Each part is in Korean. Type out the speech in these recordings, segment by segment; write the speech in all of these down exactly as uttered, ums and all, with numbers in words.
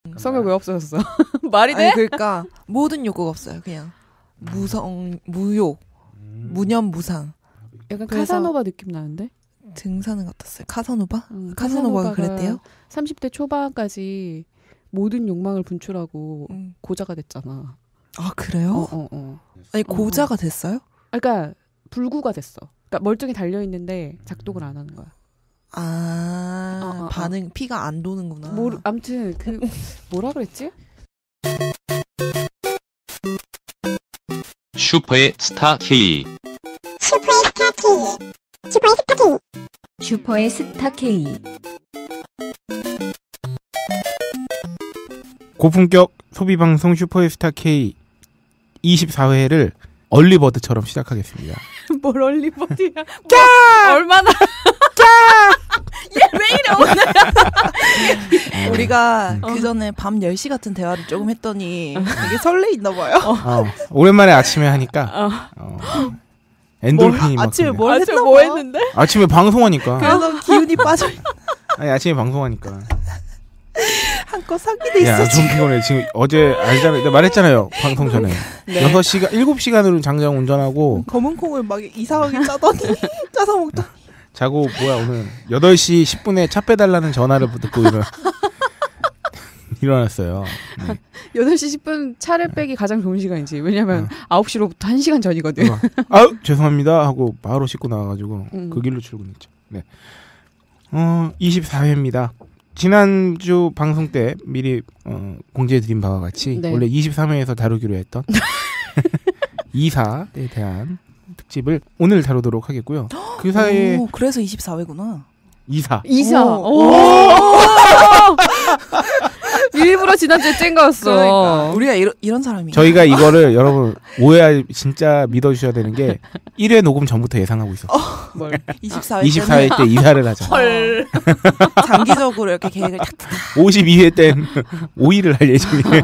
성욕 왜 없어졌어? 말이 돼? 아니, 그러니까 모든 욕구가 없어요. 그냥 무성, 무욕, 음. 무념무상. 약간 카사노바 느낌 나는데? 등산은 같았어요. 카사노바? 음, 카사노바가 그랬대요? 삼십 대 초반까지 모든 욕망을 분출하고 음. 고자가 됐잖아. 아, 그래요? 어, 어, 어. 아니, 고자가 어. 됐어요? 그러니까 불구가 됐어. 그러니까 멀쩡히 달려있는데 작동을 안 하는 거야. 아, 어, 어, 반응, 어. 피가 안 도는구나. 모르, 아무튼, 그, 뭐라 그랬지? 슈퍼의 스타 K. 슈퍼의 스타 K. 슈퍼의 스타 K. 슈퍼의 스타 K. 고품격 소비방송 슈퍼의 스타 K 이십사 회를 얼리버드처럼 시작하겠습니다. 뭘 얼리버드야? 뭐, 얼마나? 얘 왜 이래 오늘? 우리가 어. 그 전에 밤 열 시 같은 대화를 조금 했더니 되게 설레있나 봐요. 어, 오랜만에 아침에 하니까 어. 어, 엔돌핀이 막 아침에 그냥. 뭘 아침에 했나 뭐 봐. 했는데? 아침에 방송하니까 그래서 기운이 빠져. 아니 아침에 방송하니까 한껏 사기돼 있어. 야, 좀 피곤해. 지금 어제 알잖아요. 내가 말했잖아요. 방송 전에. 네. 여섯 시간, 일곱 시간으로 장장 운전하고 검은 콩을 막 이상하게 짜더니 짜서 먹더니 자고 뭐야 오늘 여덟 시 십 분에 차 빼달라는 전화를 듣고 일어 일어났어요. 네. 여덟 시 십 분 차를 빼기 가장 좋은 시간이지. 왜냐면 어. 아홉 시로부터 한 시간 전이거든. 어. 아우 죄송합니다 하고 바로 씻고 나와가지고 음. 그 길로 출근했죠. 네. 어 이십사 회입니다. 지난주 방송 때 미리 어, 공지해드린 바와 같이 네. 원래 이십삼 회에서 다루기로 했던 이사에 대한 특집을 오늘 다루도록 하겠고요. 그 사이에 오, 그래서 이십사 회구나. 이사 이사. 오. 오. 일부러 지난주에 짠 거였어. 그러니까. 우리가 이러, 이런 사람이야. 저희가 이거를 여러분 오해 진짜 믿어주셔야 되는 게 일 회 녹음 전부터 예상하고 있었어요. 뭘. 이십사 회 이십사 회 때 이사를 하자. 헐. 장기적으로 이렇게 계획을 탁 오십이 회 땐 오일을 할 예정이에요.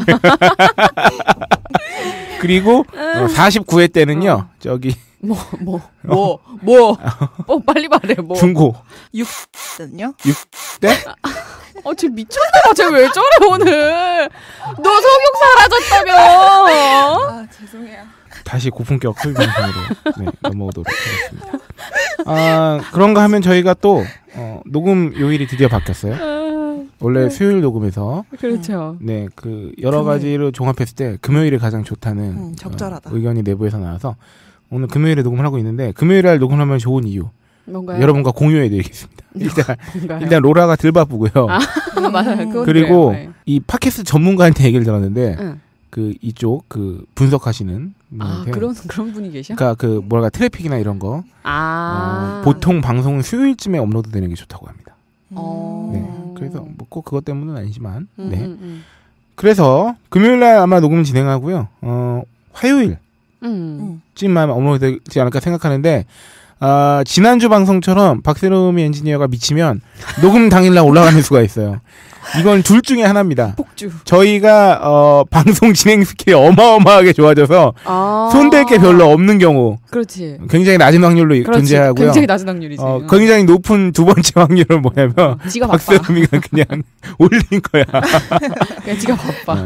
그리고 어, 사십구 회 때는요. 어. 저기 뭐, 뭐, 뭐, 뭐. 어, 빨리 말해, 뭐. 중고 육 대는요? 때 어, 쟤 미쳤나봐. 쟤 왜 저래, 오늘. 너 성욕 사라졌다며. 아, 죄송해요. 다시 고품격 소비 방송으로 네, 넘어오도록 하겠습니다. 아 그런가 하면 저희가 또 어, 녹음 요일이 드디어 바뀌었어요. 원래 수요일 녹음에서 그렇죠. 네 그 여러 가지로 종합했을 때 금요일이 가장 좋다는 음, 적절하다. 어, 의견이 내부에서 나와서 오늘 금요일에 녹음을 하고 있는데 금요일에 날 녹음하면 좋은 이유 뭔가요? 여러분과 공유해드리겠습니다. 일단 뭔가요? 일단 로라가 덜 바쁘고요. 아, 맞아요. 그건 그리고 그래요. 네. 이 팟캐스트 전문가한테 얘기를 들었는데 응. 그 이쪽 그 분석하시는 아, 분한테 그런, 그런 분이 계셔? 그러니까 그 뭐랄까 트래픽이나 이런 거 아. 어, 보통 방송은 수요일쯤에 업로드되는 게 좋다고 합니다. 어. 네, 그래서 뭐 꼭 그것 때문은 아니지만 음, 네. 음, 음. 그래서 금요일날 아마 녹음 진행하고요. 어, 화요일 음. 쯤만 업로드되지 않을까 생각하는데 아, 지난주 방송처럼 박세롬이 엔지니어가 미치면 녹음 당일날 올라가는 수가 있어요. 이건 둘 중에 하나입니다. 폭주. 저희가 어, 방송 진행 스킬이 어마어마하게 좋아져서 아. 손댈 게 별로 없는 경우 그렇지. 굉장히 낮은 확률로 그렇지. 존재하고요. 굉장히 낮은 확률이지. 어, 응. 굉장히 높은 두 번째 확률은 뭐냐면 지가 바빠. 박세롬이가 그냥 올린 거야. 그냥 지가 바빠. 네.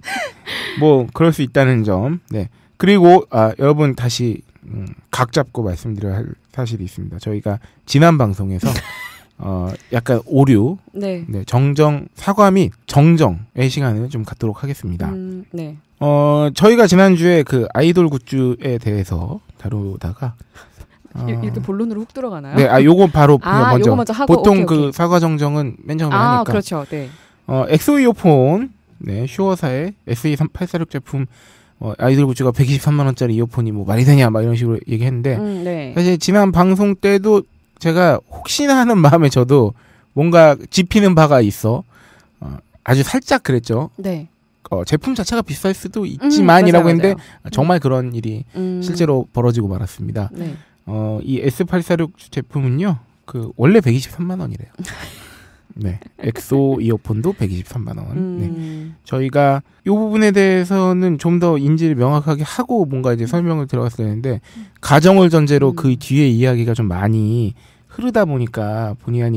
뭐 그럴 수 있다는 점. 네. 그리고 아, 여러분 다시 음, 각 잡고 말씀드려야 할 사실이 있습니다. 저희가 지난 방송에서 어, 약간 오류, 네. 네, 정정 사과 및 정정의 시간을 좀 갖도록 하겠습니다. 음, 네. 어, 저희가 지난주에 그 아이돌 굿즈에 대해서 다루다가 어, 이렇게 본론으로 훅 들어가나요? 네, 아 요거 바로 아, 먼저, 요거 먼저 하고, 보통 오케이, 그 오케이. 사과 정정은 맨 처음에 아, 하니까 그렇죠. 네. 어, 엑소 이어폰, 네, 슈어사의 에스이 팔백사십육 제품 어, 아이돌 굿즈가 백이십삼만 원짜리 이어폰이 뭐 말이 되냐 막 이런 식으로 얘기했는데 음, 네. 사실 지난 방송 때도 제가 혹시나 하는 마음에 저도 뭔가 짚히는 바가 있어 어, 아주 살짝 그랬죠. 네. 어, 제품 자체가 비쌀 수도 있지만이라고 음, 맞아요, 했는데 맞아요. 정말 그런 일이 음. 실제로 벌어지고 말았습니다. 네. 어, 이 에스 팔백사십육 제품은요, 그 원래 백이십삼만 원이래요. 네, 엑소 이어폰도 백이십삼만 원. 음. 네. 저희가 이 부분에 대해서는 좀 더 인지를 명확하게 하고 뭔가 이제 설명을 들어갔어야 되는데 가정을 전제로 음. 그 뒤에 이야기가 좀 많이 흐르다 보니까 본의 아니게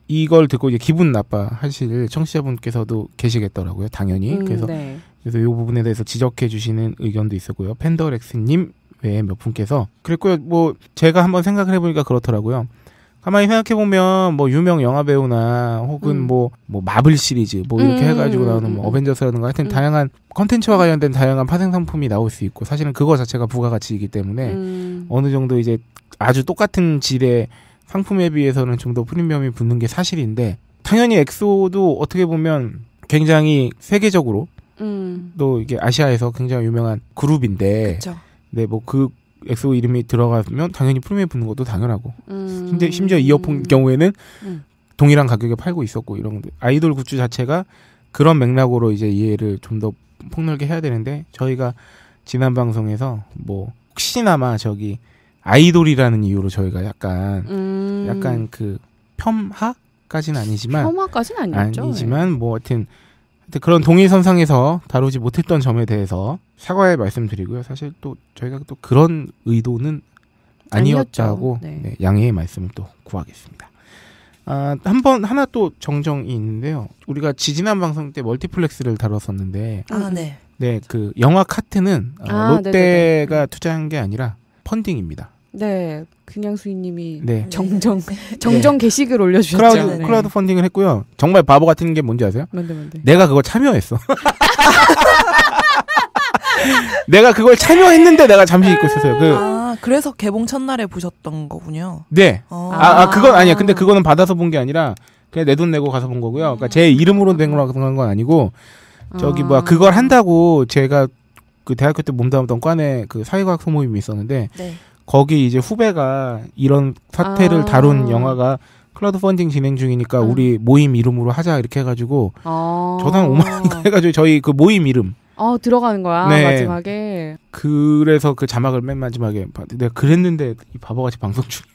이걸 듣고 이제 기분 나빠 하실 청취자분께서도 계시겠더라고요. 당연히. 음, 그래서 네. 그래서 이 부분에 대해서 지적해 주시는 의견도 있었고요. 팬더렉스님 외에 몇 분께서 그랬고요. 뭐 제가 한번 생각을 해보니까 그렇더라고요. 가만히 생각해보면 뭐 유명 영화 배우나 혹은 음. 뭐, 뭐 마블 시리즈 뭐 이렇게 음, 해가지고 음, 나오는 뭐 음. 어벤져스라든가 하여튼 음. 다양한 컨텐츠와 관련된 다양한 파생 상품이 나올 수 있고 사실은 그거 자체가 부가가치이기 때문에 음. 어느 정도 이제 아주 똑같은 질의 상품에 비해서는 좀 더 프리미엄이 붙는 게 사실인데 당연히 엑소도 어떻게 보면 굉장히 세계적으로 음. 또 이게 아시아에서 굉장히 유명한 그룹인데 그쵸. 네, 뭐 그 엑소 이름이 들어가면 당연히 프리미엄 붙는 것도 당연하고 음. 근데 심지어 이어폰 경우에는 음. 동일한 가격에 팔고 있었고 이런 건데 아이돌 굿즈 자체가 그런 맥락으로 이제 이해를 좀 더 폭넓게 해야 되는데 저희가 지난 방송에서 뭐 혹시나마 저기 아이돌이라는 이유로 저희가 약간 음. 약간 그 폄하까지는 아니지만 혐오까지는 아니었죠. 아니지만 뭐 하여튼, 하여튼 그런 동일선상에서 다루지 못했던 점에 대해서 사과의 말씀드리고요. 사실 또 저희가 또 그런 의도는 아니었다고 아니었죠. 네. 네, 양해의 말씀을 또 구하겠습니다. 아, 한번 하나 또 정정이 있는데요. 우리가 지지난 방송 때 멀티플렉스를 다뤘었는데 아, 네. 네, 그 영화 카트는 어, 아, 롯데가 네네네. 투자한 게 아니라 펀딩입니다. 네, 그냥 수인님이 네. 정정 네. 정정 게시글 올려주셨죠. 크라우드, 네. 크라우드 펀딩을 했고요. 정말 바보 같은 게 뭔지 아세요? 뭔데 뭔데. 내가 그거 참여했어. 내가 그걸 참여했는데 내가 잠시 잊고 있었어요. 그, 아, 그래서 개봉 첫날에 보셨던 거군요. 네. 어. 아, 아, 그건 아니야. 근데 그거는 받아서 본 게 아니라 그냥 내 돈 내고 가서 본 거고요. 그러니까 제 이름으로 된 거라고 건 아니고 저기 아. 뭐야 그걸 한다고 제가 그 대학교 때 몸담았던 과내 그 사회과학 소모임이 있었는데 네. 거기 이제 후배가 이런 사태를 아. 다룬 영화가 클라우드 펀딩 진행 중이니까 음. 우리 모임 이름으로 하자 이렇게 해가지고 아. 저도 한 오만 원인가 해가지고 저희 그 모임 이름 어 들어가는 거야 네. 마지막에. 그래서 그 자막을 맨 마지막에 봤- 내가 그랬는데 이 바보같이 방송 중.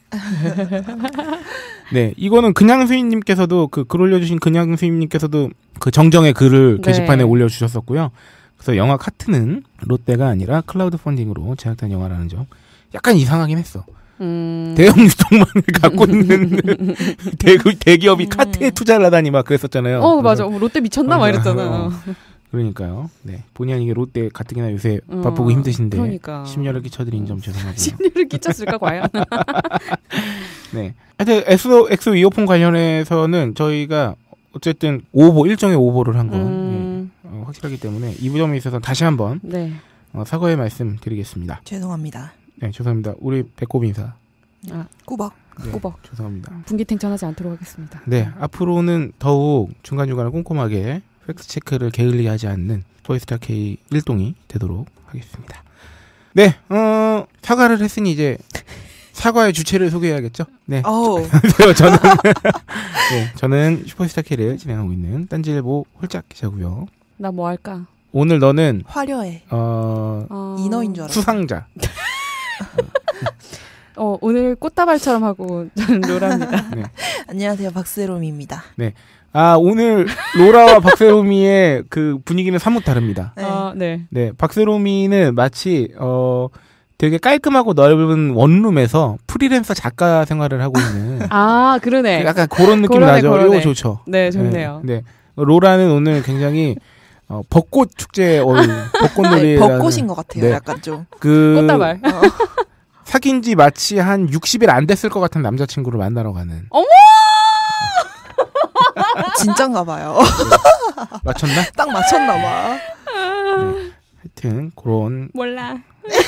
네, 이거는 그냥 수인님께서도 그 글 올려주신 그냥 수인님께서도 그 정정의 글을 네. 게시판에 올려주셨었고요. 그래서 영화 카트는 롯데가 아니라 클라우드 펀딩으로 제작된 영화라는 점 약간 이상하긴 했어. 음. 대형 유통망을 갖고 있는 대, 대기업이 음. 카트에 투자를 하다니 막 그랬었잖아요. 어 맞아. 그래서- 롯데 미쳤나 막 어, 이랬잖아. 어. 그러니까요. 네, 본의 아니게 롯데 가뜩이나 요새 어, 바쁘고 힘드신데 그러니까. 심려를 끼쳐드린 점 죄송하고요. 심려를 끼쳤을까 과연. 네. 하여튼 엑소, 엑소 이어폰 관련해서는 저희가 어쨌든 오보, 일종의 오보를 한 건 음. 예, 어, 확실하기 때문에 이 부분에 있어서 다시 한번 네. 어, 사과의 말씀 드리겠습니다. 죄송합니다. 네, 죄송합니다. 우리 배꼽 인사. 꾸벅. 네, 꾸벅. 죄송합니다. 분기탱천하지 않도록 하겠습니다. 네, 앞으로는 더욱 중간중간에 꼼꼼하게 팩트체크를 게을리하지 않는 토이스타 K 일동이 되도록 하겠습니다. 네, 어, 사과를 했으니 이제 사과의 주체를 소개해야겠죠? 네. 어우. 안녕하세요. 저는, 네, 저는 슈퍼스타 K를 진행하고 있는 딴지일보 홀짝 기자고요. 나 뭐 할까? 오늘 너는 화려해. 어, 어... 인어인 줄 알았어. 수상자. 어 오늘 꽃다발처럼 하고 저는 로라입니다. 네. 안녕하세요. 박세롬입니다. 아, 오늘 로라와 박세롬이의 그 분위기는 사뭇 다릅니다. 네. 어, 네. 네, 박세롬이는 마치 어 되게 깔끔하고 넓은 원룸에서 프리랜서 작가 생활을 하고 있는 아 그러네. 약간 그런 느낌 그러네, 나죠. 그러네. 이거 좋죠. 네 좋네요. 네, 네. 로라는 오늘 굉장히 어, 벚꽃 축제 어 벚꽃놀이 네, 벚꽃인 것 같아요. 네. 약간 좀. 그 꽃다발. 어. 사귄 지 마치 한 육십 일 안 됐을 것 같은 남자친구를 만나러 가는. 어머! 진짠가 봐요. 맞췄나? 딱 맞췄나 봐. 네. 하여튼 그런 몰라.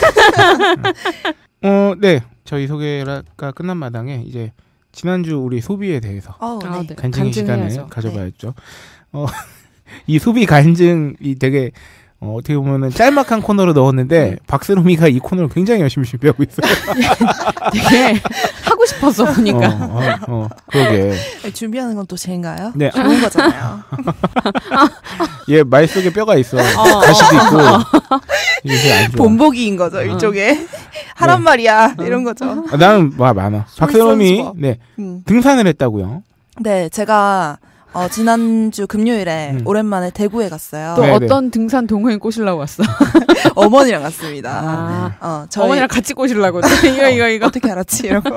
어, 네. 저희 소개가 끝난 마당에 이제 지난주 우리 소비에 대해서 어, 네. 아, 네. 간증의 시간을 간증해야죠. 가져봐야죠. 어, 이 소비 간증이 되게 어, 어떻게 보면은 짤막한 코너로 넣었는데 네. 박세롬이가 이 코너를 굉장히 열심히 준비하고 있어요. 되게 하고 싶었어 보니까. 어, 어, 어, 그러게. 네, 준비하는 건 또 제인가요? 네. 좋은 거잖아요. 얘 말 속에 뼈가 있어. 가시도 있고. 이게 안 좋아. 본보기인 거죠, 일종의. 하란 말이야. 이런 거죠. 아, 나는 와 많아. 박세롬이 솔선수범. 네 음. 등산을 했다고요. 네, 제가 어, 지난주 금요일에 음. 오랜만에 대구에 갔어요. 또 네, 어떤 등산 동호인 꼬시려고 왔어? 어머니랑 갔습니다. 아, 어, 저희 어머니랑 같이 꼬시려고. 이거 이거 이거. 어떻게 알았지? 이러고.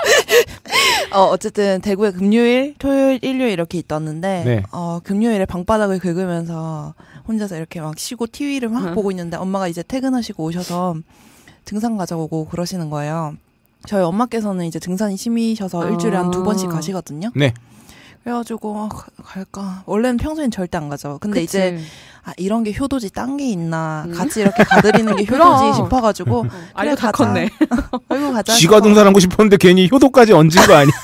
어, 어쨌든 대구에 금요일, 토요일, 일요일 이렇게 있었는데 네. 어, 금요일에 방바닥을 긁으면서 혼자서 이렇게 막 쉬고 티비를 막 응. 보고 있는데 엄마가 이제 퇴근하시고 오셔서 등산 가자고 그러시는 거예요. 저희 엄마께서는 이제 등산이 심이셔서 아. 일주일에 한 두 번씩 가시거든요. 네. 그래가지고 아, 가- 갈까. 원래는 평소엔 절대 안 가죠. 근데 그치. 이제 아 이런 게 효도지 딴 게 있나 음. 같이 이렇게 가드리는 게 그럼. 효도지 싶어가지고 알고 다 가자. 컸네. 아이고 가자. 쥐가 싶어. 등산하고 싶었는데 괜히 효도까지 얹은 거 아니야?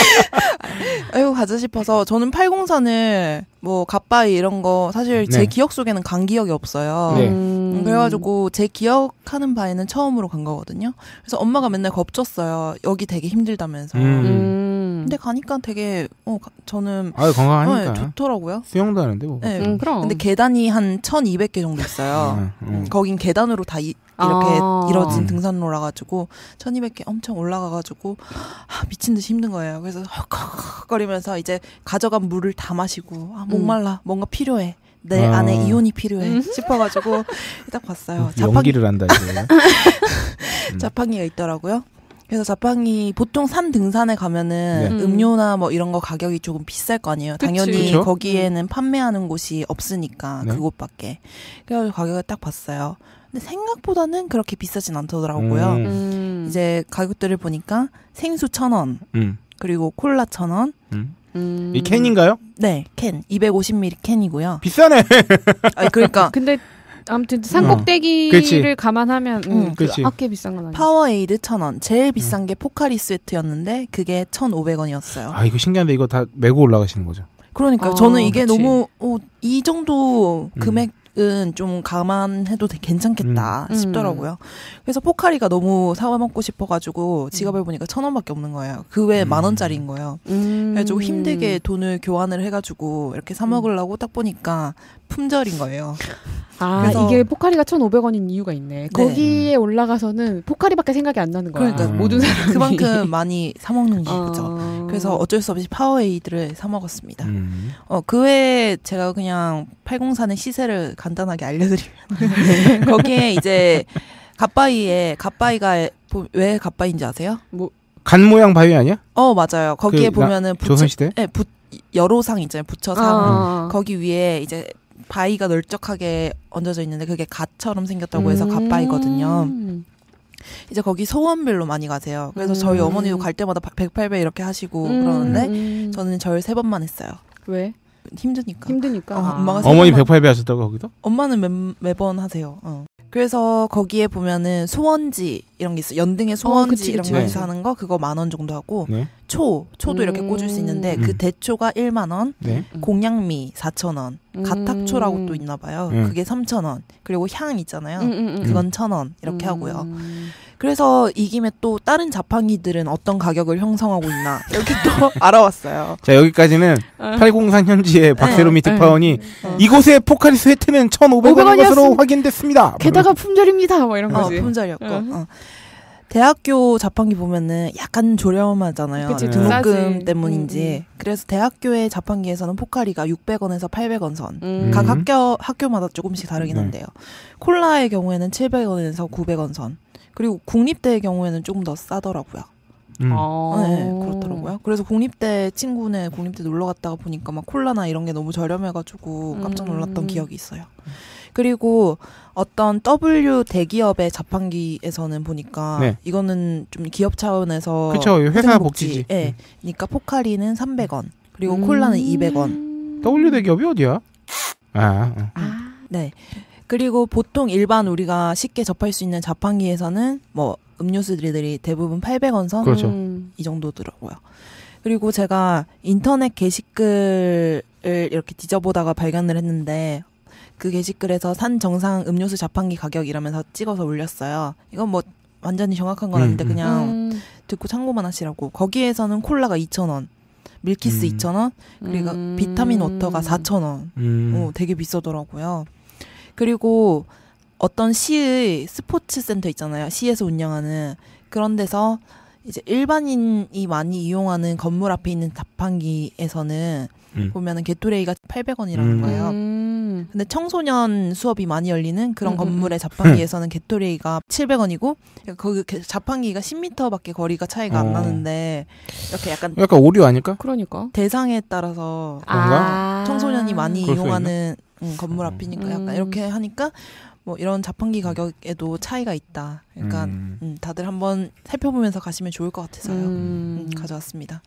아이고 가자 싶어서 저는 팔공산을 뭐 갓바위 이런 거 사실 제 네. 기억 속에는 간 기억이 없어요. 네. 음, 그래가지고 제 기억하는 바에는 처음으로 간 거거든요. 그래서 엄마가 맨날 겁줬어요. 여기 되게 힘들다면서. 음. 음. 근데 가니까 되게 어 가- 저는 아유 건강하니까. 어, 좋더라고요. 수영도 하는데 뭐. 네. 음, 그럼. 근데 계단이 한 천이백 개 정도 있어요. 음, 음. 음, 거긴 계단으로 다 이, 이렇게 아. 이뤄진 음. 등산로라 가지고 천이백 개 엄청 올라가 가지고 아, 미친 듯이 힘든 거예요. 그래서 헉헉거리면서 이제 가져간 물을 다 마시고 아, 목말라. 뭔가 필요해. 내 아. 안에 이온이 필요해 음. 싶어가지고 딱 봤어요. 자판, 음, 연기를 한다 이제. 음. 자판기가 있더라고요. 그래서 자판기 보통 산 등산에 가면은 네. 음료나 뭐 이런 거 가격이 조금 비쌀 거 아니에요. 그치. 당연히 그쵸? 거기에는 판매하는 곳이 없으니까 네. 그곳밖에. 그래서 가격을 딱 봤어요. 근데 생각보다는 그렇게 비싸진 않더라고요. 음. 음. 이제 가격들을 보니까 생수 천 원, 음. 그리고 콜라 천 원. 음. 음. 이 캔인가요? 네, 캔 이백오십 밀리리터 캔이고요. 비싸네. 아니 그러니까 근데 아무튼 산꼭대기를 그치. 감안하면 음, 음, 그 그치. 아꽤 비싼 건 아니지. 파워에이드 천 원. 제일 비싼 게 포카리 스웨트였는데 그게 천오백 원이었어요. 아 이거 신기한데 이거 다 메고 올라가시는 거죠? 그러니까 아, 저는 이게 그치. 너무 어, 이 정도 음. 금액은 좀 감안해도 되- 괜찮겠다 음. 싶더라고요. 그래서 포카리가 너무 사 먹고 싶어가지고 지갑을 보니까 천 원밖에 없는 거예요. 그 외에 음. 만 원짜리인 거예요. 음. 그래가지고 힘들게 돈을 교환을 해가지고 이렇게 사 먹으려고 딱 보니까 품절인 거예요. 아, 그래서- 이게 포카리가 천오백 원인 이유가 있네. 거기에 올라가서는 포카리밖에 생각이 안 나는 거야. 그러니까 모든 사람이. 그만큼 많이 사 먹는 거죠. 어. 그래서 어쩔 수 없이 파워에이드를 사 먹었습니다. 음. 어, 그 외에 제가 그냥 팔공산의 시세를 간단하게 알려드리면 거기에 이제 갓바위에 갓바위가 보- 왜 갓바위인지 아세요? 간 모양 바위 아니야? 어 맞아요. 거기에 그 나- 보면은 부처, 조선시대? 네, 부, 여로상 있잖아요. 부처상. 아. 거기 위에 이제 바위가 널쩍하게 얹어져 있는데 그게 갓처럼 생겼다고 해서 음. 갓바위거든요. 이제 거기 소원별로 많이 가세요. 그래서 저희 음. 어머니도 갈 때마다 백팔 배 이렇게 하시고 음, 그러는데 음. 저는 절 세 번만 했어요. 왜? 힘드니까. 힘드니까. 어, 아. 엄마가 세 어머니 번만- 백팔 배 하셨다고 거기도? 엄마는 매, 매번 하세요. 어. 그래서 거기에 보면은 소원지 이런 게 있어. 요 연등의 소원지 어, 그치, 이런 그치, 거 그치. 해서 하는 거 그거 만 원 정도 하고 네. 초 초도 이렇게 음. 꽂을 수 있는데 음. 그 대초가 일만 원, 네. 음. 공양미 사천 원, 음. 가탁초라고 또 있나 봐요. 음. 그게 삼천 원. 그리고 향 있잖아요. 음, 음, 음. 그건 천 원 이렇게 음. 하고요. 그래서 이 김에 또 다른 자판기들은 어떤 가격을 형성하고 있나 이렇게 또 알아왔어요. 자 여기까지는 어. 팔공산 현지의 박세롬이 네. 특파원이 어. 이곳의 포카리 스웨트는 천오백 원인 것으로 오백 확인됐습니다. 게다가 품절입니다. 뭐 이런 어, 거지. 품절이었고. 응. 어. 대학교 자판기 보면은 약간 저렴하잖아요. 그치, 네. 등록금 싸지. 때문인지. 음, 그래서 대학교의 자판기에서는 포카리가 육백 원에서 팔백 원 선. 음. 각 음. 학교, 학교마다 조금씩 다르긴 네. 한데요. 콜라의 경우에는 칠백 원에서 구백 원 선. 그리고 국립대의 경우에는 조금 더 싸더라고요. 음. 어. 네, 그렇더라고요. 그래서 국립대 친구네 국립대 놀러 갔다가 보니까 막 콜라나 이런 게 너무 저렴해가지고 깜짝 놀랐던 음. 기억이 있어요. 그리고 어떤 W 대기업의 자판기에서는 보니까 네. 이거는 좀 기업 차원에서 그쵸, 회사 희생복지, 복지지. 예. 그러니까 포카리는 삼백 원, 그리고 음. 콜라는 이백 원. W 대기업이 어디야? 아, 어. 아. 네. 그리고 보통 일반 우리가 쉽게 접할 수 있는 자판기에서는 뭐 음료수들이 대부분 팔백 원 선 이 그렇죠. 음. 정도더라고요. 그리고 제가 인터넷 게시글을 이렇게 뒤져보다가 발견을 했는데 그 게시글에서 산 정상 음료수 자판기 가격 이러면서 찍어서 올렸어요. 이건 뭐 완전히 정확한 건 음, 아닌데 음. 그냥 음. 듣고 참고만 하시라고. 거기에서는 콜라가 이천 원, 밀키스 음. 이천 원, 그리고 음. 비타민 워터가 사천 원. 음. 어, 되게 비싸더라고요. 그리고 어떤 시의 스포츠 센터 있잖아요. 시에서 운영하는 그런 데서 이제 일반인이 많이 이용하는 건물 앞에 있는 자판기에서는 음. 보면은 게토레이가 팔백 원이라는 음. 거예요. 음. 근데 청소년 수업이 많이 열리는 그런 음, 건물의 자판기에서는 게토레이가 칠백 원이고 거기 게- 자판기가 십 미터밖에 거리가 차이가 어. 안 나는데 이렇게 약간 약간 오류 아닐까? 그러니까. 대상에 따라서 그런가? 아. 청소년이 많이 그럴 수 이용하는 음, 건물 앞이니까 약간 음. 이렇게 하니까 뭐 이런 자판기 가격에도 차이가 있다. 그러니까 음. 음, 다들 한번 살펴보면서 가시면 좋을 것 같아서요. 음. 음, 가져왔습니다.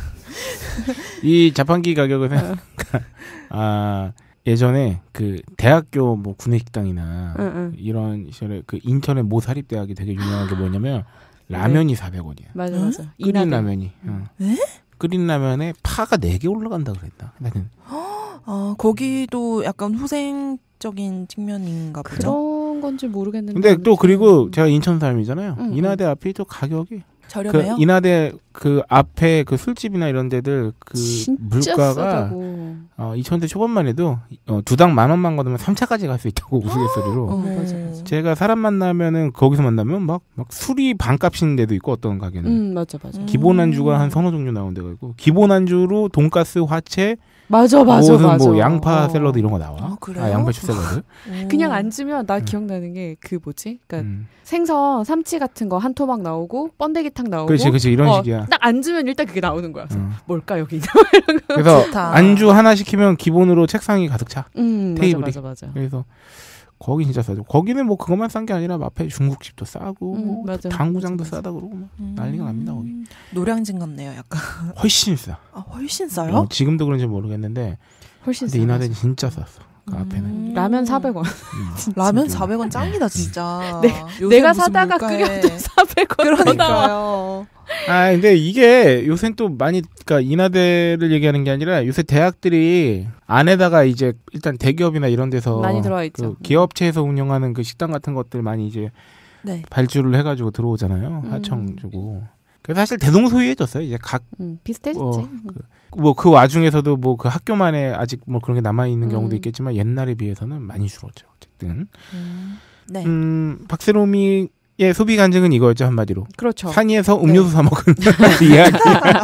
이 자판기 가격을 생각하니까 아 예전에 그 대학교 뭐 구내식당이나 응, 응. 이런 시절에 그 인천의 모 사립대학이 되게 유명한 게 뭐냐면 라면이 사백 원이야. 맞아 응? 맞아. 끓인 이나대. 라면이. 어. 에? 끓인 라면에 파가 네 개 올라간다 그랬다. 나는 아, 거기도 약간 후생적인 측면인가 보죠. 그런 건지 모르겠는데. 근데 또 아무튼. 그리고 제가 인천 사람이잖아요. 응, 인하대 앞이 또 가격이 그 저렴해요? 인하대 그 앞에 그 술집이나 이런 데들 그 진짜 물가가 싸다고. 어, 이천 대 초반만 해도 어, 두 당 만 원만 걷으면 삼 차까지 갈 수 있다고 우스갯소리로. 어, 맞아, 맞아. 제가 사람 만나면은 거기서 만나면 막, 막 술이 반값인 데도 있고 어떤 가게는 음 맞아 맞아. 음. 기본 안주가 한 서너 종류 나온 데가 있고 기본 안주로 돈가스, 화채, 맞아 맞아 무슨 맞아. 뭐 양파 어. 샐러드 이런 거 나와. 아, 그래요? 아, 양배추 샐러드. 오. 그냥 앉으면 나 음. 기억나는 게 그 뭐지? 그러니까 음. 생선 삼치 같은 거 한 토막 나오고 번데기탕 나오고. 그렇지, 그렇지 이런 어, 식이야. 딱 앉으면 일단 그게 나오는 거야. 그래서 어. 뭘까 여기? 그래서 좋다. 안주 하나 시키면 기본으로 책상이 가득 차. 음 테이블이. 맞아 맞아 맞아. 그래서 거기 진짜 싸죠. 거기는 뭐 그것만 싼 게 아니라 앞에 중국집도 싸고 음, 뭐 맞아. 당구장도 맞아, 맞아. 싸다 그러고 뭐 음. 난리가 납니다 거기. 노량진 같네요, 약간. 훨씬 싸. 아, 훨씬 싸요? 어, 지금도 그런지 모르겠는데 훨씬 근데 싸. 이나대는 진짜 쌌어. 그 앞에는. 음. 라면 사백 원. 음. 라면 사백 원 짱이다, 진짜. 네, 요새 내가 무슨 사다가 물가에. 끓여도 사백 원 더 나와. 그러니까요. 아 근데 이게 요새는 또 많이 그러니까 인하대를 얘기하는 게 아니라 요새 대학들이 안에다가 이제 일단 대기업이나 이런 데서 많이 들어와 있죠. 그 기업체에서 운영하는 그 식당 같은 것들 많이 이제 네. 발주를 해가지고 들어오잖아요. 음. 하청 주고. 그래서 사실 대동소이해졌어요. 이제 각 음, 비슷해졌지. 어, 뭐 그 와중에서도 뭐 그 학교만에 아직 뭐 그런 게 남아 있는 경우도 음. 있겠지만 옛날에 비해서는 많이 줄었죠. 어쨌든 음. 네. 음, 박세롬이의 소비 간증은 이거였죠 한마디로. 그렇죠. 산이에서 음료수 사 먹은 이야기.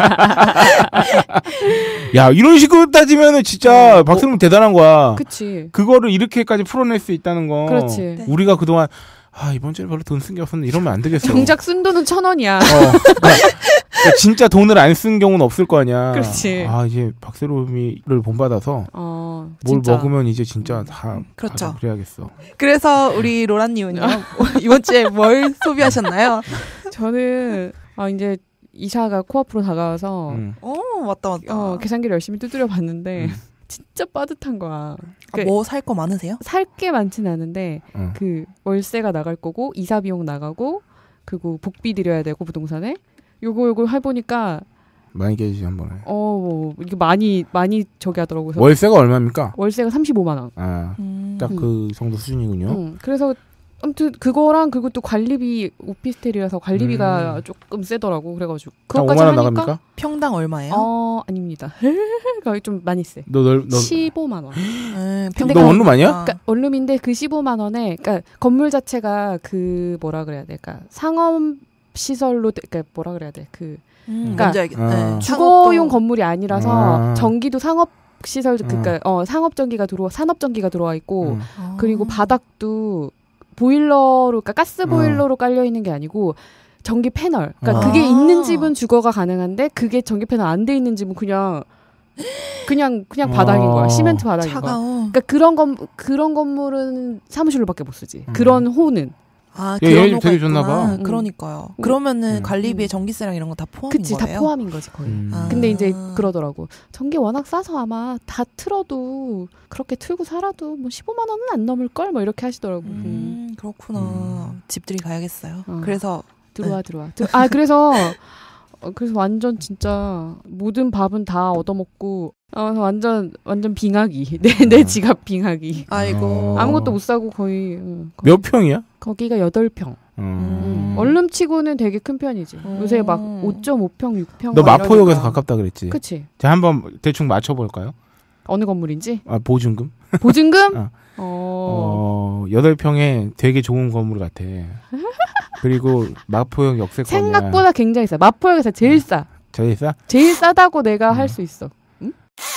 야 이런 식으로 따지면은 진짜 어, 박세롬 대단한 거야. 그치. 그거를 이렇게까지 풀어낼 수 있다는 거. 그렇지. 네. 우리가 그동안 아 이번 주에 별로 돈 쓴 게 없었는데 이러면 안 되겠어. 정작 쓴 돈은 천 원이야. 어, 그러니까, 그러니까 진짜 돈을 안 쓴 경우는 없을 거 아니야. 그렇지. 아 이제 박세롬이를 본받아서 어, 뭘 진짜. 먹으면 이제 진짜 다 그렇죠. 다 그래야겠어. 그래서 우리 로라님은요? 이번 주에 뭘 소비하셨나요? 저는 아 이제 이사가 코앞으로 다가와서 음. 어, 맞다, 맞다. 어, 계산기를 열심히 두드려 봤는데 음. 진짜 빠듯한 거야. 아, 뭐 살 거 많으세요? 살 게 많지는 않은데 어. 그 월세가 나갈 거고 이사 비용 나가고 그리고 복비 드려야 되고 부동산에 요거 요거 해보니까 많이 깨지지 한 번에. 어 이게 많이 많이 저기 하더라고요. 그래서 월세가 얼마입니까? 월세가 삼십오만 원. 아, 음. 딱 그 정도 수준이군요. 응. 그래서 아무튼 그거랑 그리고 또 관리비 오피스텔이라서 관리비가 음. 조금 세더라고. 그래가지고 한 그것까지 오만 원 하니까 나갑니까? 평당 얼마예요? 어 아닙니다. 거의 좀 많이 세. 너, 너, 너, 십오만 원. 음, 근데 너 그- 원룸 아니야? 아. 그러니까 원룸인데 그 십오만 원에 그러니까 건물 자체가 그 뭐라 그래야 될까? 상업 시설로 돼- 그러니까 뭐라 그래야 돼? 그 음, 그러니까 뭔지 알겠네. 아. 주거용 건물이 아니라서 아. 전기도 상업 시설 그러니까 어 상업 전기가 들어와 산업 전기가 들어와 있고 음. 아. 그리고 바닥도 보일러로 그러니까 가스 보일러로 깔려 있는 게 아니고 전기 패널. 그러니까 아. 그게 있는 집은 주거가 가능한데 그게 전기 패널 안 돼 있는 집은 그냥 그냥 그냥 바닥인 거야. 아. 시멘트 바닥인 거야. 차가워. 그러니까 그런 건 그런 건물은 사무실로밖에 못 쓰지. 음. 그런 호는. 아, 야, 그런 얘네 집 거가 되게 좋나 있구나. 봐. 음. 그러니까요. 음. 그러면은 음. 관리비에 음. 전기세랑 이런 거 다 포함인 그치 다 거예요? 포함인 거지 거의. 음. 아. 근데 이제 그러더라고. 전기 워낙 싸서 아마 다 틀어도 그렇게 틀고 살아도 뭐 십오만 원은 안 넘을 걸 뭐 이렇게 하시더라고. 음. 음, 그렇구나. 음. 집들이 가야겠어요. 어. 그래서 들어와 들어와. 들- 아 그래서 어, 그래서 완전 진짜 모든 밥은 다 얻어먹고 어 완전 완전 빙하기. 내 내 어. 지갑 빙하기. 아이고 어. 아무것도 못 사고 거의 응, 거- 몇 평이야? 거기가 여덟 평. 음. 음. 원룸치고는 되게 큰 편이지. 음. 요새 막 오 점 오 평, 육 평. 너 막 마포역에서 이러니까. 가깝다 그랬지. 그치. 자 한번 대충 맞춰볼까요? 어느 건물인지. 아 보증금? 보증금? 어. 어. 어 여덟 평에 되게 좋은 건물 같아. 그리고 마포역 역세권이야. 생각보다 굉장히 싸. 마포역에서 제일 싸. 제일 싸? 제일 싸다고 내가 음. 할 수 있어.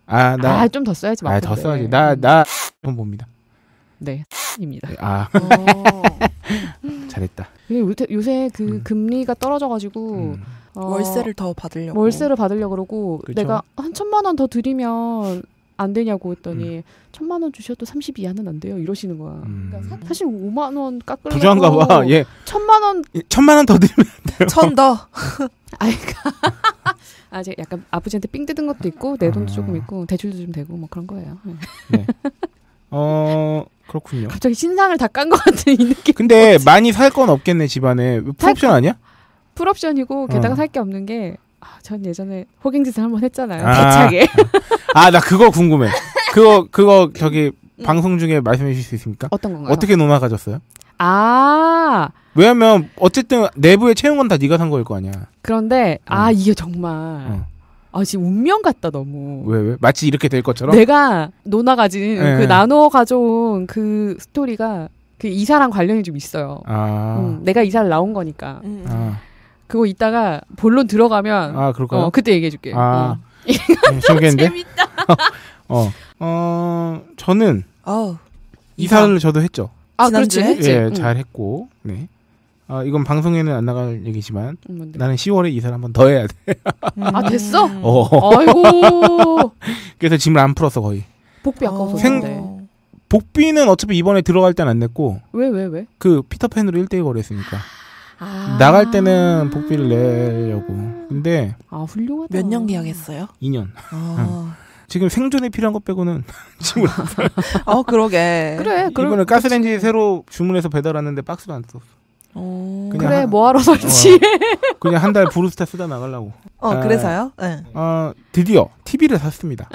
아, 나. 아, 좀 더 써야지. 아, 더 맞는데. 써야지. 나, 나, 좀 봅니다. 네. 입니다. 아, 어. 잘했다. 요새, 요새 그 음. 금리가 떨어져가지고 음. 어, 월세를 더 받으려고. 월세를 받으려고 그러고 그쵸. 내가 한 천만 원 더 드리면 안 되냐고 했더니 음. 천만 원 주셔도 삼십 이하는 안 돼요. 이러시는 거야. 음. 그러니까 사, 사실 오만 원 깎으려고 부자인가 봐. 얘, 천만 원 천만 원 더 드리면. 천 더. 아이가 아, 제가 약간 아버지한테 삥 뜯은 것도 있고 내 돈도 아. 조금 있고 대출도 좀 되고 뭐 그런 거예요. 네. 네. 어, 그렇군요. 갑자기 신상을 다 깐 것 같은 이 느낌. 근데 많이 살 건 없겠네, 집안에. 풀옵션 아니야? 풀옵션이고 게다가 어. 살 게 없는 게 아, 전 예전에 호갱짓을 한번 했잖아요. 아. 대차게. 아, 나 그거 궁금해. 그거, 그거, 저기, 방송 중에 말씀해 주실 수 있습니까? 어떤 건가요? 어떻게 논아 가졌어요? 아, 왜냐면, 어쨌든, 내부에 채운 건 다 네가 산 거일 거 아니야. 그런데 어. 아 이게 정말 어. 아 지금 운명 같다 너무. 왜, 왜? 마치 이렇게 될 것처럼? 내가 노나 가진 네. 그 나눠 가져온 그 스토리가 그 이사랑 관련이 좀 있어요. 아, 음, 내가 이사를 나온 거니까. 음. 아, 그거 이따가 본론 들어가면 아, 그럴까요? 어, 그때 얘기해 줄게. 아, 음. 네, 재밌겠는데? 재밌다. 어, 어, 저는 어우. 이사를 저도 했죠. 아, 그렇지. 지난주에? 했지. 예, 응. 잘 했고, 네. 아, 이건 방송에는 안 나갈 얘기지만, 음, 뭔데? 나는 시월에 이사를 한 번 더 해야 돼. 아, 됐어? 어. 아이고. 그래서 짐을 안 풀었어, 거의. 복비 아까워서 생- 그런데. 복비는 어차피 이번에 들어갈 땐 안 냈고, 왜, 왜, 왜? 그 피터팬으로 일 대일 거래했으니까. 아. 나갈 때는 복비를 내려고. 근데 아, 훌륭하다. 몇 년 계약했어요? 이 년. 아. 지금 생존에 필요한 것 빼고는 짐을 안 풀어. 어, 그러게. 그래, 그래. 이번에 가스레인지 새로 주문해서 배달 왔는데 박스도 안 썼어. 어, 그냥 그래, 한- 뭐하러 설치. 그냥 한 달 브루스타 쓰다 나가려고. 어, 아. 그래서요? 네. 어, 드디어 티비를 샀습니다.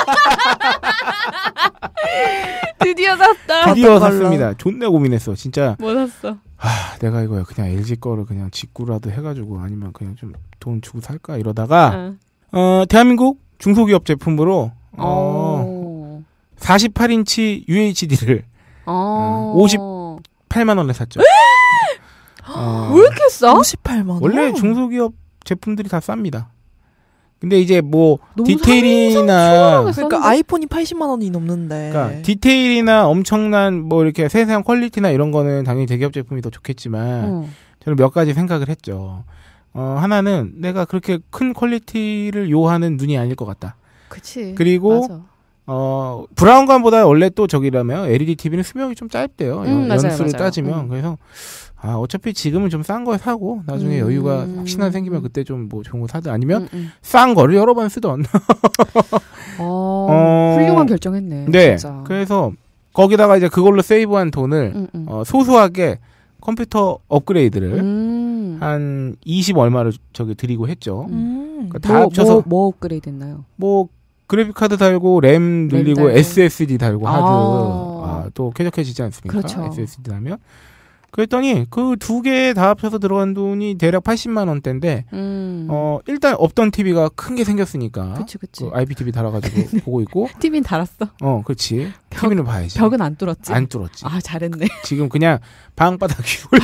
드디어 샀다. 드디어 어떤 걸로? 샀습니다. 존나 고민했어. 진짜 뭐 샀어? 아, 내가 이거 그냥 엘지 거를 그냥 직구라도 해가지고 아니면 그냥 좀 돈 주고 살까 이러다가 어. 어, 대한민국 중소기업 제품으로 어, 어. 사십팔 인치 유에이치디를 어. 오십팔만 원에 샀죠. 어, 왜 이렇게 싸? 오십팔만 원. 원래 중소기업 제품들이 다 쌉니다. 근데 이제 뭐 너무 디테일이나 상상초월하게 그러니까 쌌는데? 아이폰이 팔십만 원이 넘는데. 그러니까 디테일이나 엄청난 뭐 이렇게 세세한 퀄리티나 이런 거는 당연히 대기업 제품이 더 좋겠지만 어. 저는 몇 가지 생각을 했죠. 어, 하나는 내가 그렇게 큰 퀄리티를 요하는 눈이 아닐 것 같다. 그치. 그리고 맞아. 어, 브라운관보다 원래 또 저기라면 엘이디 티비는 수명이 좀 짧대요. 음, 연, 맞아요, 연수를 맞아요. 따지면. 음. 그래서 아, 어차피 지금은 좀 싼 거 사고 나중에 음. 여유가 혹시나 생기면 그때 좀 뭐 좋은 거 사든 아니면 음, 음. 싼 거를 여러 번 쓰던. 어, 어, 훌륭한 결정했네. 네. 진짜. 그래서 거기다가 이제 그걸로 세이브한 돈을 음, 음. 어, 소소하게 컴퓨터 업그레이드를 음. 한 이십 얼마를 저기 드리고 했죠. 음. 그러니까 다 뭐, 합쳐서 뭐, 뭐 업그레이드 했나요? 뭐 그래픽 카드 달고 램 늘리고 달고. 에스에스디 달고 하드 아. 아, 또 쾌적해지지 않습니까? 그렇죠. 에스에스디 달면 그랬더니 그 두 개 다 합쳐서 들어간 돈이 대략 팔십만 원대인데 음. 어 일단 없던 티비가 큰 게 생겼으니까 그치, 그치. 그 아이피티비 달아가지고 보고 있고 티비는 달았어. 어 그렇지 벽- 티비는 봐야지 벽은 안 뚫었지. 안 뚫었지 아, 잘했네. 지금 그냥 방바닥 위로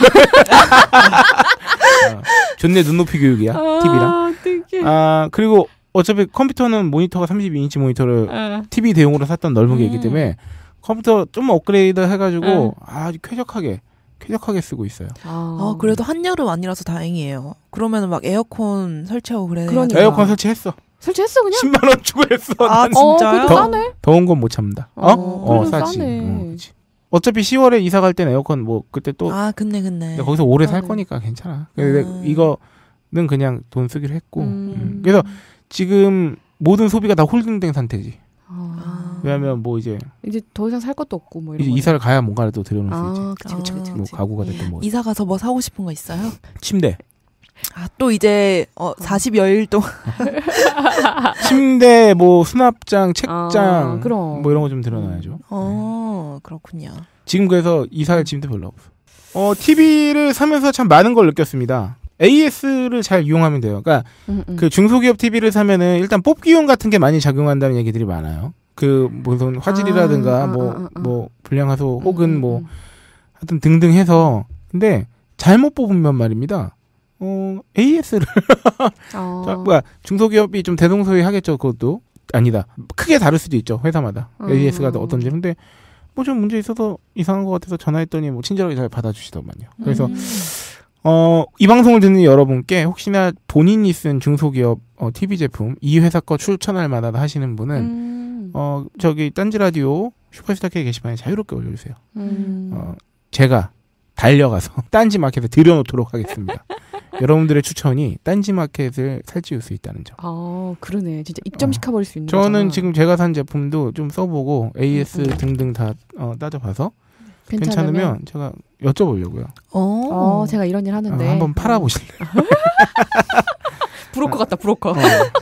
어, 존내 눈높이 교육이야 티비랑 아, 어떡해. 아 그리고 어차피 컴퓨터는 모니터가 삼십이 인치 모니터를 아. 티비 대용으로 샀던 넓은 게 있기 음. 때문에 컴퓨터 좀 업그레이드 해가지고 응. 아주 쾌적하게 쾌적하게 쓰고 있어요. 아, 아, 그래도 한여름 아니라서 다행이에요. 그러면은 막 에어컨 설치하고 그래야 그러니까. 되니까. 에어컨 설치했어. 설치했어 그냥? 십만 원 주고 했어. 아, 난 어, 진짜요? 그래도 싸네. 더운 건 못 참는다. 어? 어, 어, 그래도 싸지. 싸네. 어, 그치. 어차피 시월에 이사 갈 때는 에어컨 뭐 그때 또 아, 근데 근데. 내가 거기서 오래 살 아, 거니까 괜찮아. 근데 음. 이거는 그냥 돈 쓰기로 했고. 음. 음. 그래서 지금 모든 소비가 다 홀딩된 상태지. 아. 왜냐면 뭐 이제 이제 더 이상 살 것도 없고 뭐 이런 이제 거네. 이사를 가야 뭔가를 또 들여놓을 수 있지. 아, 그치, 그치, 그치, 아. 뭐 그치. 가구가 됐든 뭐 이사 가서 뭐 사고 싶은 거 있어요? 침대. 아, 또 이제 어 사십여일 동안 침대, 뭐 수납장, 책장, 아, 그럼. 뭐 이런 거 좀 들어놔야죠. 어, 그렇군요. 지금 그래서 이사할 짐도 별로 없어. 어, 티비를 사면서 참 많은 걸 느꼈습니다. 에이에스를 잘 이용하면 돼요. 그러니까 음, 음. 그 중소기업 티비를 사면은 일단 뽑기용 같은 게 많이 작용한다는 얘기들이 많아요. 그 무슨 화질이라든가 아, 뭐 아, 아, 아. 뭐 불량화소 음, 혹은 음, 뭐 음. 하여튼 등등 해서 근데 잘못 뽑으면 말입니다. 어, 에이에스를 아. 자, 뭐야 중소기업이 좀 대동소이하겠죠. 그것도 아니다. 크게 다를 수도 있죠. 회사마다. 음. 에이에스가 어떤지. 근데 뭐 좀 문제 있어서 이상한 것 같아서 전화했더니 뭐 친절하게 잘 받아주시더만요. 그래서 음. 어, 이 방송을 듣는 여러분께 혹시나 본인이 쓴 중소기업 어, 티비 제품 이 회사 거 추천할 만하다 하시는 분은 음. 어, 저기 딴지라디오 슈퍼스타K 게시판에 자유롭게 올려주세요. 음. 어, 제가 달려가서 딴지마켓에 들여놓도록 하겠습니다. 여러분들의 추천이 딴지마켓을 살찌울 수 있다는 점. 아, 그러네. 진짜 입점시켜버릴 수 있는 저는 거잖아. 지금 제가 산 제품도 좀 써보고 에이에스 음, 음. 등등 다 어, 따져봐서 괜찮으면, 괜찮으면 제가 여쭤보려고요. 어. 어, 제가 이런 일 어, 하는데 한번 팔아보실래요? 브로커 같다, 브로커. 어.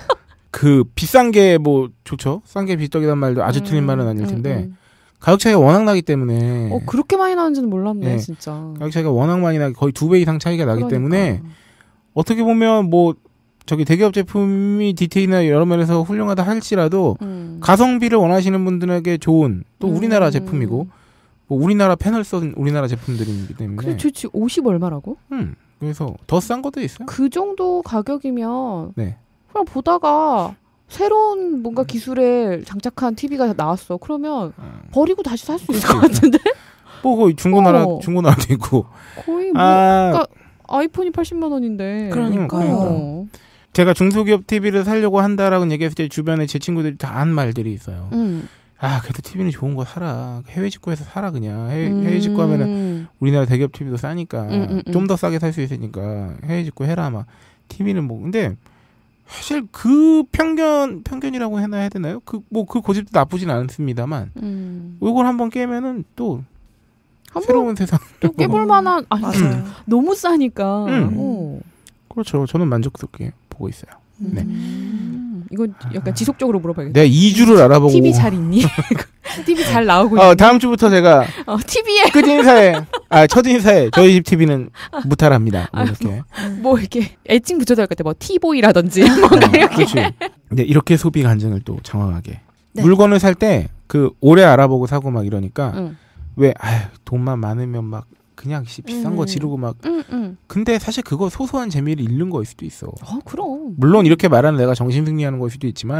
그 비싼 게 뭐 좋죠. 싼 게 비떡이란 말도 아주 틀린 말은 아닐 텐데 음, 음. 가격 차이가 워낙 나기 때문에 어, 그렇게 많이 나는지는 몰랐네, 네. 진짜. 가격 차이가 워낙 많이 나기 거의 두 배 이상 차이가 나기 그러니까. 때문에 어떻게 보면 뭐 저기 대기업 제품이 디테일이나 여러 면에서 훌륭하다 할지라도 음. 가성비를 원하시는 분들에게 좋은 또 우리나라 음. 제품이고 뭐 우리나라 패널 쏜 우리나라 제품들이기 때문에 그래, 좋지. 오십 얼마라고? 음, 그래서 더 싼 것도 있어요. 그 정도 가격이면 네. 그냥 보다가 새로운 뭔가 기술에 장착한 티비가 나왔어. 그러면 어, 버리고 다시 살 수 있을 그치. 것 같은데? 뭐 거의 중고나라 어. 중고나라도 있고 거의 뭐 아 그러니까 아이폰이 팔십만 원인데. 그러니까요. 어. 제가 중소기업 티비를 사려고 한다라고 얘기했을 때 주변에 제 친구들이 다 한 말들이 있어요. 음. 아 그래도 티비는 좋은 거 사라. 해외 직구해서 사라 그냥. 해외, 음. 해외 직구 하면은 우리나라 대기업 티비도 싸니까 음, 음, 음. 좀 더 싸게 살 수 있으니까 해외 직구 해라 막. 티비는 뭐 근데 사실 그 편견 편견이라고 해나 해야 되나요? 그 뭐 그 고집도 나쁘진 않습니다만 음. 이걸 한번 깨면은 또 한번 새로운 세상. 또 깨볼 만한 아니 맞아요. 너무 싸니까. 음. 어. 그렇죠. 저는 만족스럽게 보고 있어요. 네. 음. 이건 약간 지속적으로 물어봐야겠다. 내가 이 주를 알아보고 티비 잘 있니? 티비 잘 나오고 어, 있니? 다음 주부터 제가 어, 티비에 끝인사에 아 첫인사에 저희 집 티비는 무탈합니다. 뭐 이렇게. 뭐 이렇게 애칭 붙여도 할 것 같아. 뭐 티보이라든지 뭔가 이렇게. 그렇지. 네, 이렇게 소비 간증을 또 장황하게. 네. 물건을 살 때 그 오래 알아보고 사고 막 이러니까 응. 왜 아휴 돈만 많으면 막 그냥 씨 비싼 거 음. 지르고 막 응, 응. 근데 사실 그거 소소한 재미를 잃는 거일 수도 있어. 어, 그럼. 물론 이렇게 말하는 내가 정신승리하는 걸 수도 있지만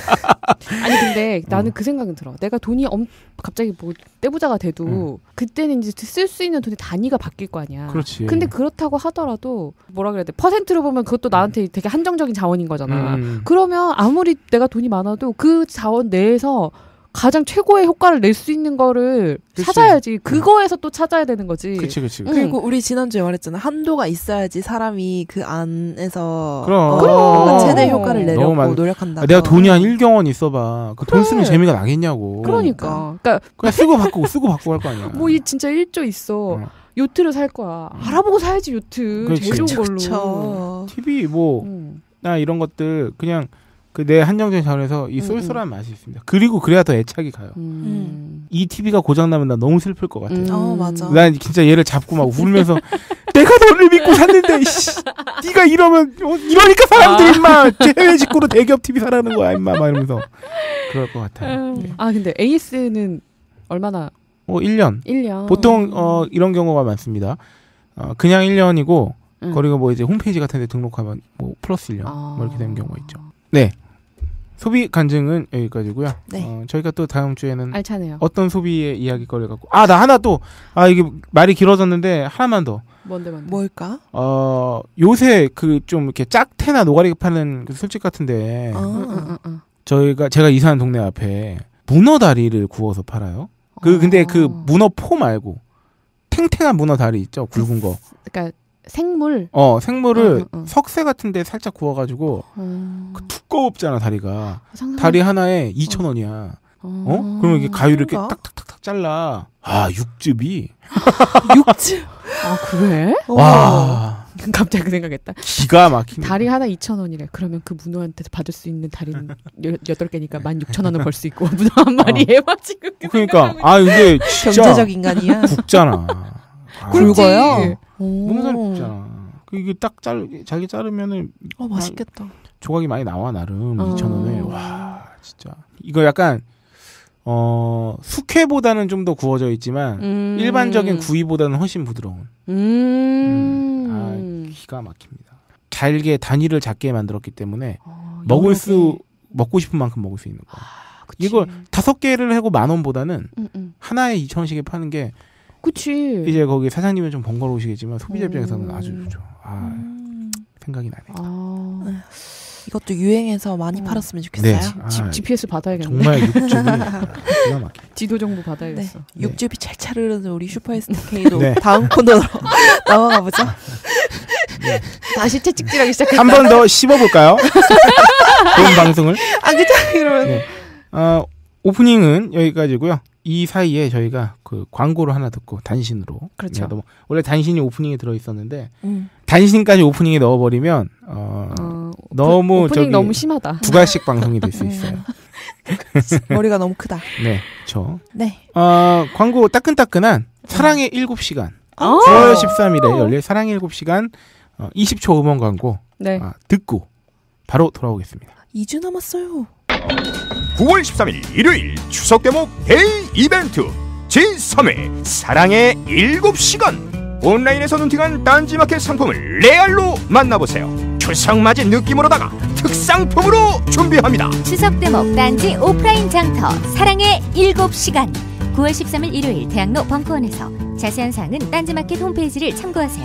아니 근데 나는 어. 그 생각은 들어. 내가 돈이 엄 갑자기 뭐 떼부자가 돼도 그때는 이제 쓸 수 있는 돈의 단위가 바뀔 거 아니야. 그렇지. 근데 그렇다고 하더라도 뭐라 그래야 돼? 퍼센트로 보면 그것도 나한테 되게 한정적인 자원인 거잖아. 음. 그러면 아무리 내가 돈이 많아도 그 자원 내에서 가장 최고의 효과를 낼 수 있는 거를 그치. 찾아야지. 그거에서 또 찾아야 되는 거지. 그치 그치. 응. 그리고 우리 지난주에 말했잖아. 한도가 있어야지 사람이 그 안에서 그럼. 어, 그럼. 최대 효과를 너무 내려고 많- 노력한다. 아, 내가 돈이 한 일경원 있어봐. 그 돈 그래. 쓰면 재미가 나겠냐고. 그러니까. 그러니까 그냥 쓰고 바꾸고 쓰고 바꾸고 할 거 아니야. 뭐 이 진짜 일조 있어. 어. 요트를 살 거야. 알아보고 사야지 요트. 그렇지. 제일 좋은 걸로. 그쵸. 티비 뭐 음. 나 이런 것들 그냥 그 내 한정된 자원에서 이 음, 쏠쏠한 맛이 있습니다. 그리고 그래야 더 애착이 가요. 음. 이 티비가 고장 나면 나 너무 슬플 것 같아. 음. 어, 맞아. 난 진짜 얘를 잡고 막 울면서 내가 너를 믿고 샀는데 이씨, 네가 이러면 어, 이러니까 사람들이 임마 해외 직구로 대기업 티비 사라는 거야 임마 막 이러면서 그럴 것 같아요. 네. 아 근데 에이에스는 얼마나? 뭐 일 년 일 년. 보통 어 이런 경우가 많습니다. 어 그냥 일 년이고 음. 그리고 뭐 이제 홈페이지 같은 데 등록하면 뭐 플러스 일 년 아. 뭐 이렇게 되는 경우가 있죠. 네. 소비 간증은 여기까지고요. 네. 어, 저희가 또 다음 주에는 알차네요. 어떤 소비의 이야기거리 갖고 아 나 하나 또 아 이게 말이 길어졌는데 하나만 더. 뭔데 뭔데? 뭘까? 어 요새 그 좀 이렇게 짝태나 노가리 파는 그 술집 같은데 아. 응, 응, 응, 응. 저희가 제가 이사한 동네 앞에 문어 다리를 구워서 팔아요. 그 근데 그 어. 문어 포 말고 탱탱한 문어 다리 있죠 굵은 거. 그러니까 생물. 어 생물을 응, 응, 응. 석쇠 같은데 살짝 구워가지고 어. 그 두껍잖아 다리가. 상상- 다리 하나에 이천 원이야. 어? 그러면 이게 가위를 이렇게 그런가? 딱딱딱딱 잘라. 아 육즙이 육즙. 아 그래? 와 갑자기 그 생각했다. 기가 막히네. 다리 하나 이천 원이래. 그러면 그 문어한테 받을 수 있는 다리는 여- 여덟 개니까 만 육천 원을 벌 수 있고 문어 한 마리에 막 지금 그 그러니까 생각하고 아 이게 진짜 경제적 인간이야. 굵잖아. 아, 굵지. 굵어요? 문어살이 오. 굵잖아. 그 이게 딱 잘, 잘게 자르면은 어, 맛있겠다. 조각이 많이 나와 나름 어. 이천 원에. 와 진짜 이거 약간 어 숙회보다는 좀 더 구워져 있지만 음. 일반적인 구이보다는 훨씬 부드러운. 음. 아 기가 막힙니다. 잘게 단위를 작게 만들었기 때문에 어, 먹을 여러 수 먹고 싶은 만큼 먹을 수 있는 거. 아, 그치. 이걸 다섯 개를 하고 만 원보다는 음, 음. 하나에 이천 원씩에 파는 게 그치. 이제 거기 사장님은 좀 번거로우시겠지만 소비자 음. 입장에서는 아주 좋죠. 아, 음, 생각이 나네. 아, 이것도 유행해서 많이 어. 팔았으면 좋겠어요. 네. 지, 아, 지피에스 받아야겠네. 정말 육즙이 기가 막혀. 지도 정보 네. 받아야겠어. 육즙이 찰찰 흐르는 우리 슈퍼에스타K도 네. 다음 코너로 넘어가 보죠. 다시 채찍질하기 시작했다. 한 번 더 씹어볼까요? 본 방송을. 아, 그죠? 이러면. 네. 어, 오프닝은 여기까지고요. 이 사이에 저희가 그 광고를 하나 듣고 단신으로. 그렇죠. 너무, 원래 단신이 오프닝에 들어 있었는데 음. 단신까지 오프닝에 넣어버리면 어, 어, 너무 오프닝 저기 너무 심하다. 부가식 방송이 될 수 있어요. 머리가 너무 크다. 네, 저 네. 어, 광고 따끈따끈한 사랑의 일곱 시간. 아~ 구월 십삼일에 열릴 사랑의 일곱 시간 어, 이십 초 음원 광고 네. 아, 듣고 바로 돌아오겠습니다. 이 주 남았어요. 구월 십삼일 일요일 추석 대목 데이 이벤트 제삼 회 사랑의 일곱 시간. 온라인에서 눈팅한 딴지마켓 상품을 레알로 만나보세요. 추석맞이 느낌으로다가 특상품으로 준비합니다. 추석 대목 딴지 오프라인 장터 사랑의 일곱 시간 구월 십삼일 일요일 대학로 벙커원에서 자세한 사항은 딴지마켓 홈페이지를 참고하세요.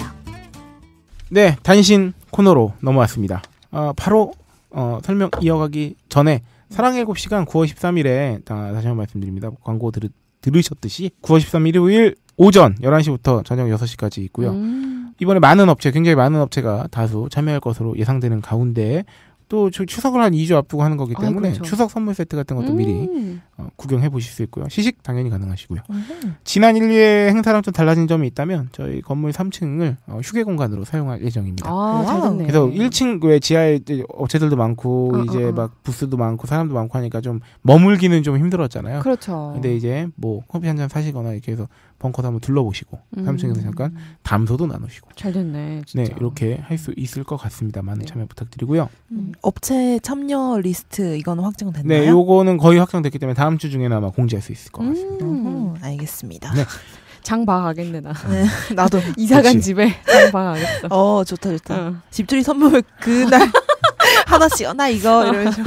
네, 단신 코너로 넘어왔습니다. 어, 바로 어, 설명 이어가기 전에 사랑의 일곱 시간 구월 십삼일에 다, 다시 한번 말씀드립니다. 광고 들, 들으셨듯이 구월 십삼일 일요일 오전 열한 시부터 저녁 여섯 시까지 있고요. 음. 이번에 많은 업체, 굉장히 많은 업체가 다수 참여할 것으로 예상되는 가운데 또 추석을 한 이 주 앞두고 하는 거기 때문에 아, 그렇죠. 추석 선물 세트 같은 것도 음. 미리 어, 구경해 보실 수 있고요. 시식 당연히 가능하시고요. 음. 지난 일, 이회 행사랑 좀 달라진 점이 있다면 저희 건물 삼 층을 어, 휴게 공간으로 사용할 예정입니다. 아, 잘 됐네. 그래서 일 층 왜 지하에 이제 업체들도 많고 어, 이제 어, 어. 막 부스도 많고 사람도 많고 하니까 좀 머물기는 좀 힘들었잖아요. 그렇죠. 근데 이제 뭐 커피 한 잔 사시거나 이렇게 해서 벙커도 한번 둘러보시고 음. 삼 층에서 잠깐 담소도 나누시고 잘 됐네. 진짜. 네 이렇게 할 수 있을 것 같습니다. 많은 네. 참여 부탁드리고요. 음. 업체 참여 리스트 이거는 확정됐나요? 네, 요거는 거의 확정됐기 때문에 다음 주 중에는 아마 공지할 수 있을 것 같습니다. 음. 음, 알겠습니다. 네. 장 봐가겠네 나. 네, 나도. 이사간 그치. 집에 장 봐가겠어. 어, 좋다, 좋다. 어. 집들이 선물 그날 하나씩, 어, 나 이거, 이러면서.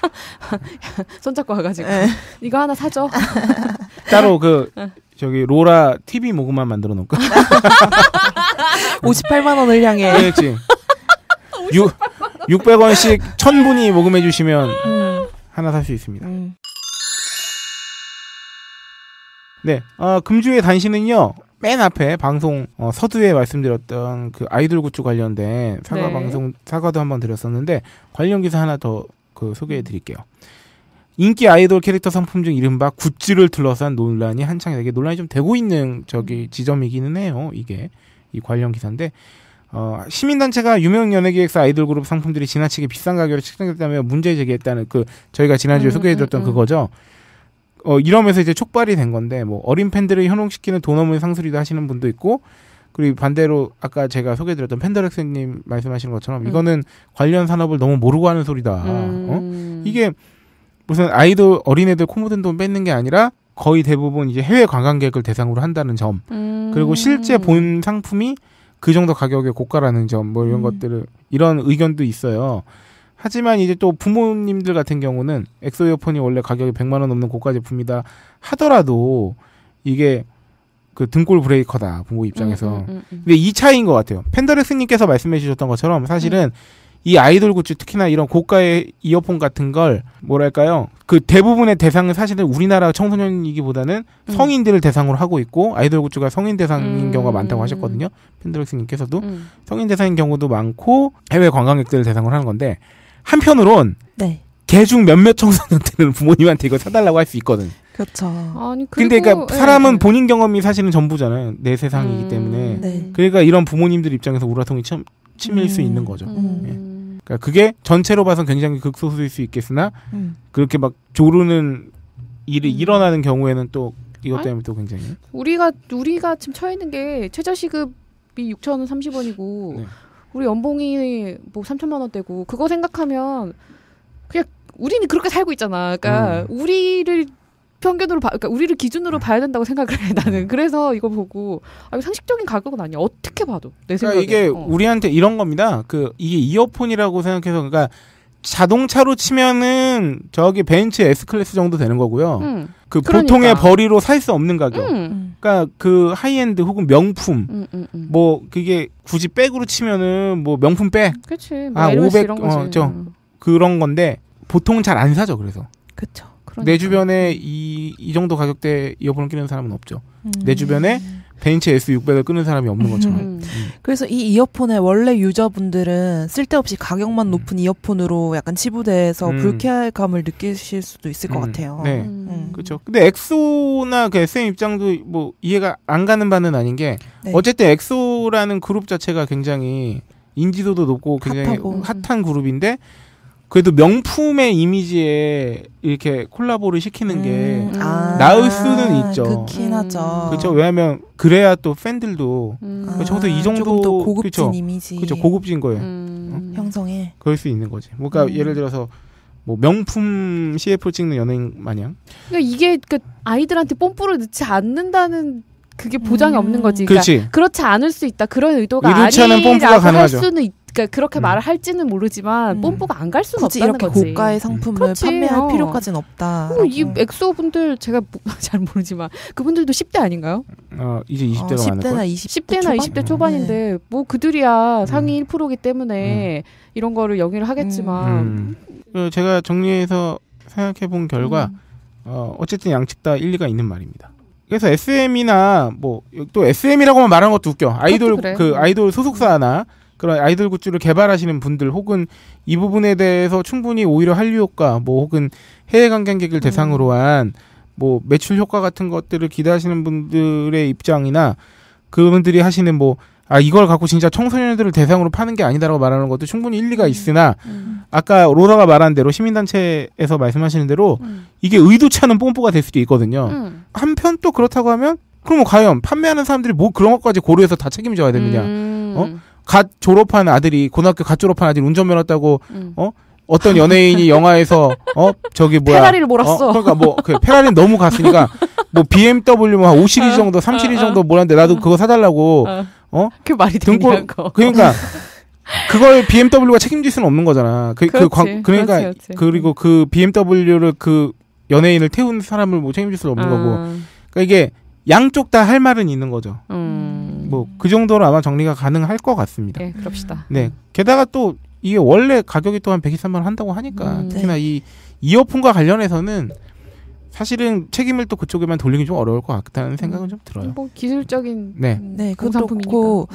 손잡고 와가지고 네. 이거 하나 사줘. 따로 그 저기 로라 티비 모금만 만들어 놓을까? 오십팔만 원을 향해. 그렇지. 육백 원씩 천 분이 모금해 주시면 음, 하나 살 수 있습니다. 음. 네, 어, 금주의 단신은요. 맨 앞에 방송 어, 서두에 말씀드렸던 그 아이돌 굿즈 관련된 사과 네. 방송 사과도 한번 드렸었는데 관련 기사 하나 더 그 소개해 드릴게요. 인기 아이돌 캐릭터 상품 중 이른바 굿즈를 둘러싼 논란이 한창 되게 논란이 좀 되고 있는 저기 지점이기는 해요. 이게 이 관련 기사인데 어, 시민단체가 유명 연예기획사 아이돌 그룹 상품들이 지나치게 비싼 가격으로 책정됐다며 문제 제기했다는 그 저희가 지난주에 음, 소개해드렸던 음, 음. 그거죠. 어, 이러면서 이제 촉발이 된 건데 뭐 어린 팬들을 현혹시키는 돈 없는 상술이도 하시는 분도 있고 그리고 반대로 아까 제가 소개해드렸던 팬더렉스님 말씀하시는 것처럼 음. 이거는 관련 산업을 너무 모르고 하는 소리다. 어? 음. 이게 무슨 아이돌 어린애들 코 묻은 돈 뺏는 게 아니라 거의 대부분 이제 해외 관광객을 대상으로 한다는 점 음. 그리고 실제 본 상품이 그 정도 가격의 고가라는 점 뭐 이런 음. 것들을 이런 의견도 있어요. 하지만 이제 또 부모님들 같은 경우는 엑소 이어폰이 원래 가격이 백만 원 넘는 고가 제품이다 하더라도 이게 그 등골 브레이커다 부모 입장에서. 음, 음, 음, 음. 근데 이 차이인 것 같아요. 팬더렉스님께서 말씀해 주셨던 것처럼 사실은 이 아이돌 굿즈 특히나 이런 고가의 이어폰 같은 걸 뭐랄까요 그 대부분의 대상은 사실은 우리나라 청소년이기보다는 음. 성인들을 대상으로 하고 있고 아이돌 굿즈가 성인 대상인 음. 경우가 많다고 하셨거든요. 팬더렉스님께서도 음. 성인 대상인 경우도 많고 해외 관광객들을 대상으로 하는 건데 한편으론 네. 개중 몇몇 청소년들은 부모님한테 이거 사달라고 할 수 있거든. 그렇죠. 아니 근데 그리고 그러니까 사람은 예. 본인 경험이 사실은 전부잖아요. 내 세상이기 음. 때문에. 네. 그러니까 이런 부모님들 입장에서 우라통이 참 치밀 수 음. 있는 거죠. 음. 그러니까 그게 전체로 봐선 굉장히 극소수일 수 있겠으나 음. 그렇게 막 조르는 일이 음. 일어나는 경우에는 또 이것 아니, 때문에 또 굉장히 우리가 우리가 지금 처해 있는 게 최저시급이 육천삼십 원이고 네. 우리 연봉이 뭐 삼천만 원대고 그거 생각하면 그냥 우리는 그렇게 살고 있잖아. 그러니까 음. 우리를 평균으로 봐, 그러니까 우리를 기준으로 봐야 된다고 생각을 해 나는. 그래서 이거 보고 아, 이거 상식적인 가격은 아니야. 어떻게 봐도 내 그러니까 생각에. 이게 어. 우리한테 이런 겁니다. 그 이게 이어폰이라고 생각해서 그러니까 자동차로 치면은 저기 벤츠 S 클래스 정도 되는 거고요. 음. 그 그러니까. 보통의 벌이로 살 수 없는 가격. 음. 그러니까 그 하이엔드 혹은 명품. 음, 음, 음. 뭐 그게 굳이 백으로 치면은 뭐 명품 백 그치. 뭐 아, 에르메스 오백 이런 거지. 어, 저 그런 건데 보통은 잘 안 사죠. 그래서 그쵸. 그러니까. 내 주변에 이, 이 정도 가격대 이어폰을 끼는 사람은 없죠. 음. 내 주변에 벤츠 에스 육백을 끄는 사람이 없는 것처럼. 음. 그래서 이 이어폰의 원래 유저분들은 쓸데없이 가격만 높은 이어폰으로 약간 치부돼서 음. 불쾌감을 느끼실 수도 있을 것 음. 같아요. 네. 음. 그렇죠. 근데 엑소나 그 에스엠 입장도 뭐 이해가 안 가는 바는 아닌 게 네. 어쨌든 엑소라는 그룹 자체가 굉장히 인지도도 높고 굉장히 핫하고. 핫한 그룹인데 그래도 명품의 이미지에 이렇게 콜라보를 시키는 게 음. 아. 나을 수는 있죠. 그렇긴 음. 하죠. 그렇죠. 왜냐하면 그래야 또 팬들도 음. 아, 적어도 이 정도- 조금 더 고급진 그쵸. 이미지 그렇죠. 고급진 거예요. 음. 형성해. 그럴 수 있는 거지. 그러니까 음. 예를 들어서 뭐 명품 씨에프를 찍는 연예인 마냥. 그러니까 이게 그 아이들한테 뽐뿌를 넣지 않는다는 그게 보장이 음. 없는 거지. 그렇지. 그러니까 그렇지 않을 수 있다. 그런 의도가 의도치 않은 아니라고 뽐뿌가 할 가능하죠. 수는 있, 그러니까 그렇게 음. 말을 할지는 모르지만 음. 뽐뿌가 안 갈 수는 굳이 없다는 이렇게 거지. 고가의 상품을 그렇지. 판매할 어. 필요까지는 없다. 그리고 이 엑소 분들 제가 뭐- 잘 모르지만 그분들도 십 대 아닌가요? 어, 이제 이십 대가 많을 십 대나 걸. 이십 대 십 대나 초반? 이십 대 음. 초반인데 뭐 그들이야 상위 일 퍼센트이기 때문에 이런 거를 영위를 하겠지만 음. 그 제가 정리해서 생각해 본 결과 음. 어, 어쨌든 양측 다 일리가 있는 말입니다. 그래서 에스엠이나 뭐 또 에스엠이라고만 말하는 것도 웃겨. 아이돌 그래. 그 아이돌 소속사나 그런 아이돌 굿즈를 개발하시는 분들 혹은 이 부분에 대해서 충분히 오히려 한류 효과 뭐 혹은 해외 관광객을 대상으로 한 뭐 매출 효과 같은 것들을 기대하시는 분들의 입장이나 그분들이 하시는 뭐 아 이걸 갖고 진짜 청소년들을 대상으로 파는 게 아니다라고 말하는 것도 충분히 일리가 있으나 음. 아까 로라가 말한 대로 시민단체에서 말씀하시는 대로 음. 이게 의도치 않은 뽐뿌가 될 수도 있거든요. 음. 한편 또 그렇다고 하면 그럼 과연 판매하는 사람들이 뭐 그런 것까지 고려해서 다 책임져야 되느냐. 음. 어? 갓 졸업한 아들이 고등학교 갓 졸업한 아들이 운전면허 따고 음. 어? 어떤 연예인이 영화에서 어 저기 뭐야 페라리를 몰았어. 어? 그러니까 뭐 그 페라리는 너무 갔으니까 뭐 비엠더블유 뭐 한 오 시리즈 정도 삼 시리즈 정도 몰았는데 나도 그거 사달라고 어. 어? 그 말이 등골 되냐고. 그러니까 그걸 비엠더블유가 책임질 수는 없는 거잖아. 그, 그 그렇지. 광, 그러니까 그렇지, 그렇지. 그리고 그 비엠더블유를 그 연예인을 태운 사람을 뭐 책임질 수는 없는 거고. 음. 그러니까 이게 양쪽 다 할 말은 있는 거죠. 음. 뭐 그 정도로 아마 정리가 가능할 것 같습니다. 네, 그럽시다. 네. 게다가 또 이게 원래 가격이 또한 백이십삼만 원 한다고 하니까 음, 특히나 이 이어폰과 관련해서는 사실은 책임을 또 그쪽에만 돌리기 좀 어려울 것 같다는 생각은 좀 들어요. 뭐 기술적인 네. 음, 네, 그것도 공산품이니까. 그렇고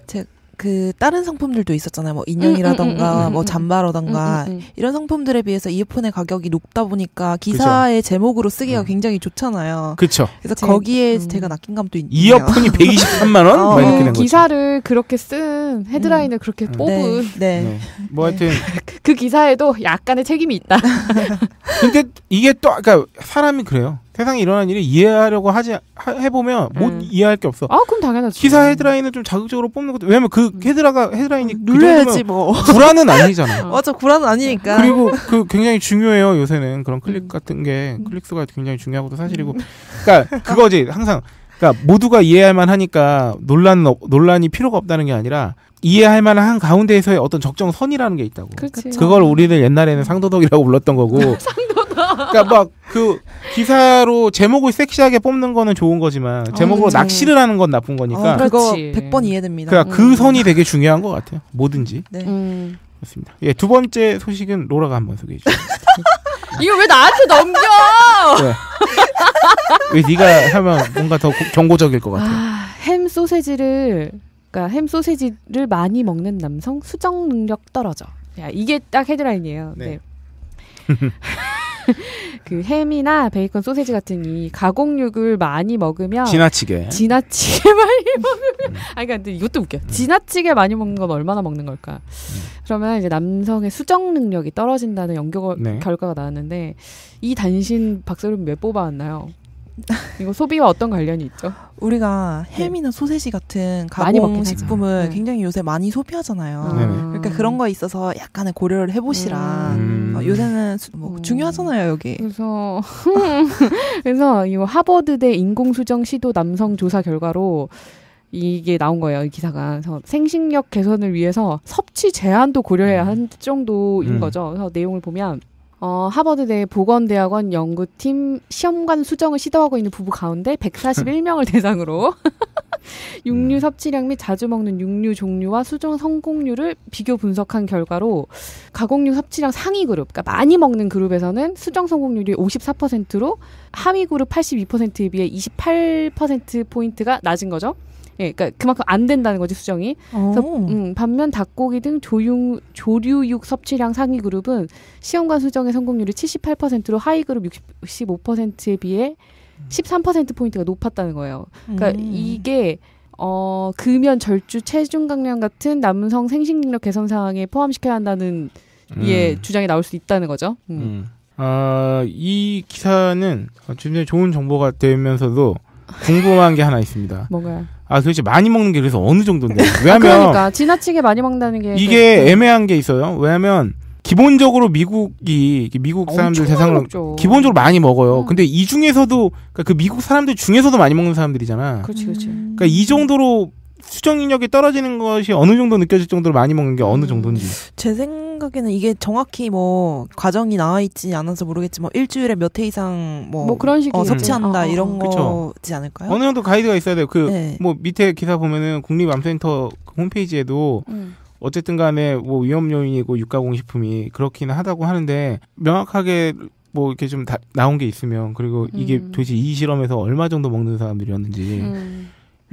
그 다른 상품들도 있었잖아요. 뭐 인형이라던가 음, 음, 음, 음, 뭐 음. 잠바라던가 음, 음, 음. 이런 상품들에 비해서 이어폰의 가격이 높다 보니까 기사의 제목으로 쓰기가 음. 굉장히 좋잖아요. 그렇죠. 그래서 제- 거기에 음. 제가 낚인 감도 있네요. 이어폰이 백이십삼만 원? 어. 뭐 이렇게 그 된 거죠. 기사를 그렇게 쓴 헤드라인을 그렇게 음. 뽑은 네, 네. 네. 뭐 하여튼 그 기사에도 약간의 책임이 있다. 근데 이게 또 그러니까 사람이 그래요. 세상에 일어난 일을 이해하려고 하지 하- 해보면 못 음. 이해할 게 없어. 아, 그럼 당연하지. 기사 헤드라인을 좀 자극적으로 뽑는 것도 왜냐면 그 헤드라가 헤드라인이 그 눌러야지 정도면 뭐. 불안은 아니잖아. 어. 맞아, 구라는 아니니까. 그리고 그 굉장히 중요해요. 요새는 그런 음. 클릭 같은 게 클릭 수가 굉장히 중요한 것도 사실이고. 그러니까 그거지 항상. 그러니까 모두가 이해할 만하니까 논란 논란이 필요가 없다는 게 아니라 이해할 만한 가운데에서의 어떤 적정선이라는 게 있다고. 그렇지. 그걸 우리는 옛날에는 상도덕이라고 불렀던 거고. 그러니까 막 그 기사로 제목을 섹시하게 뽑는 거는 좋은 거지만 제목으로 그치. 낚시를 하는 건 나쁜 거니까. 어, 그거 그렇지. 백 번 이해됩니다. 그러니까 음. 그 선이 되게 중요한 것 같아요. 뭐든지. 네. 음. 그렇습니다. 예, 두 번째 소식은 로라가 한번 소개해 주세요. 이거 왜 나한테 넘겨? 왜 네가 하면 뭔가 더 고- 경고적일 것 같아. 아, 햄 소세지를 그러니까 햄 소세지를 많이 먹는 남성 수정 능력 떨어져. 야, 이게 딱 헤드라인이에요. 네. 네. 그 햄이나 베이컨 소세지 같은 이 가공육을 많이 먹으면 지나치게. 지나치게 많이 먹으면 음. 아니 그러니까 근데 이것도 웃겨. 지나치게 많이 먹는 건 얼마나 먹는 걸까? 그러면 이제 남성의 수정 능력이 떨어진다는 연구 네. 결과가 나왔는데 이 단신 박사님 왜 뽑아왔나요? 이거 소비와 어떤 관련이 있죠? 우리가 햄이나 소세지 같은 많이 먹긴 가공 식품을 하죠. 네. 굉장히 요새 많이 소비하잖아요. 네네. 그러니까 그런 거에 있어서 약간의 고려를 해보시라. 음. 어, 요새는 수- 뭐 음. 중요하잖아요, 여기. 그래서 그래서 이 하버드대 인공수정 시도 남성 조사 결과로 이게 나온 거예요, 이 기사가. 그래서 생식력 개선을 위해서 섭취 제한도 고려해야 할 정도인 음. 거죠. 그래서 내용을 보면 어, 하버드대 보건대학원 연구팀 시험관 수정을 시도하고 있는 부부 가운데 백사십일 명을 대상으로 육류 섭취량 및 자주 먹는 육류 종류와 수정 성공률을 비교 분석한 결과로 가공육 섭취량 상위 그룹, 그러니까 많이 먹는 그룹에서는 수정 성공률이 오십사 퍼센트로 하위 그룹 팔십이 퍼센트에 비해 이십팔 퍼센트 포인트가 낮은 거죠. 예, 그러니까 그만큼 안 된다는 거지 수정이. 그래서 음, 반면 닭고기 등 조육, 조류육 섭취량 상위 그룹은 시험관 수정의 성공률이 칠십팔 퍼센트로 하위 그룹 육십오 퍼센트에 비해 십삼 퍼센트 포인트가 높았다는 거예요. 그러니까 음. 이게 어, 금연, 절주, 체중 감량 같은 남성 생식능력 개선 사항에 포함시켜야 한다는 음. 예, 주장이 나올 수 있다는 거죠. 음. 음. 어, 이 기사는 굉장히 좋은 정보가 되면서도 궁금한 게 하나 있습니다. 뭔가요? 아, 도대체 많이 먹는 게 그래서 어느 정도인데? 왜냐면 아, 그러니까 지나치게 많이 먹는다는 게 이게 애매한 게 있어요. 왜냐면 기본적으로 미국이 미국 사람들 대상으로 기본적으로 많이 먹어요. 음. 근데 이 중에서도 그러니까 그 미국 사람들 중에서도 많이 먹는 사람들이잖아. 그렇지, 그렇지. 그러니까 이 정도로 수정 능력이 떨어지는 것이 어느 정도 느껴질 정도로 많이 먹는 게 어느 정도인지. 제 생각에는 이게 정확히 뭐 과정이 나와 있지 않아서 모르겠지만 일주일에 몇 회 이상 뭐, 뭐 그런 식이 어, 섭취한다 어, 어, 이런 그쵸. 거지 않을까요? 어느 정도 가이드가 있어야 돼요. 그 뭐 네. 밑에 기사 보면은 국립암센터 홈페이지에도 음. 어쨌든 간에 뭐 위험 요인이고 육가공식품이 그렇기는 하다고 하는데 명확하게 뭐 이렇게 좀 다, 나온 게 있으면 그리고 이게 음. 도대체 이 실험에서 얼마 정도 먹는 사람들이었는지. 음.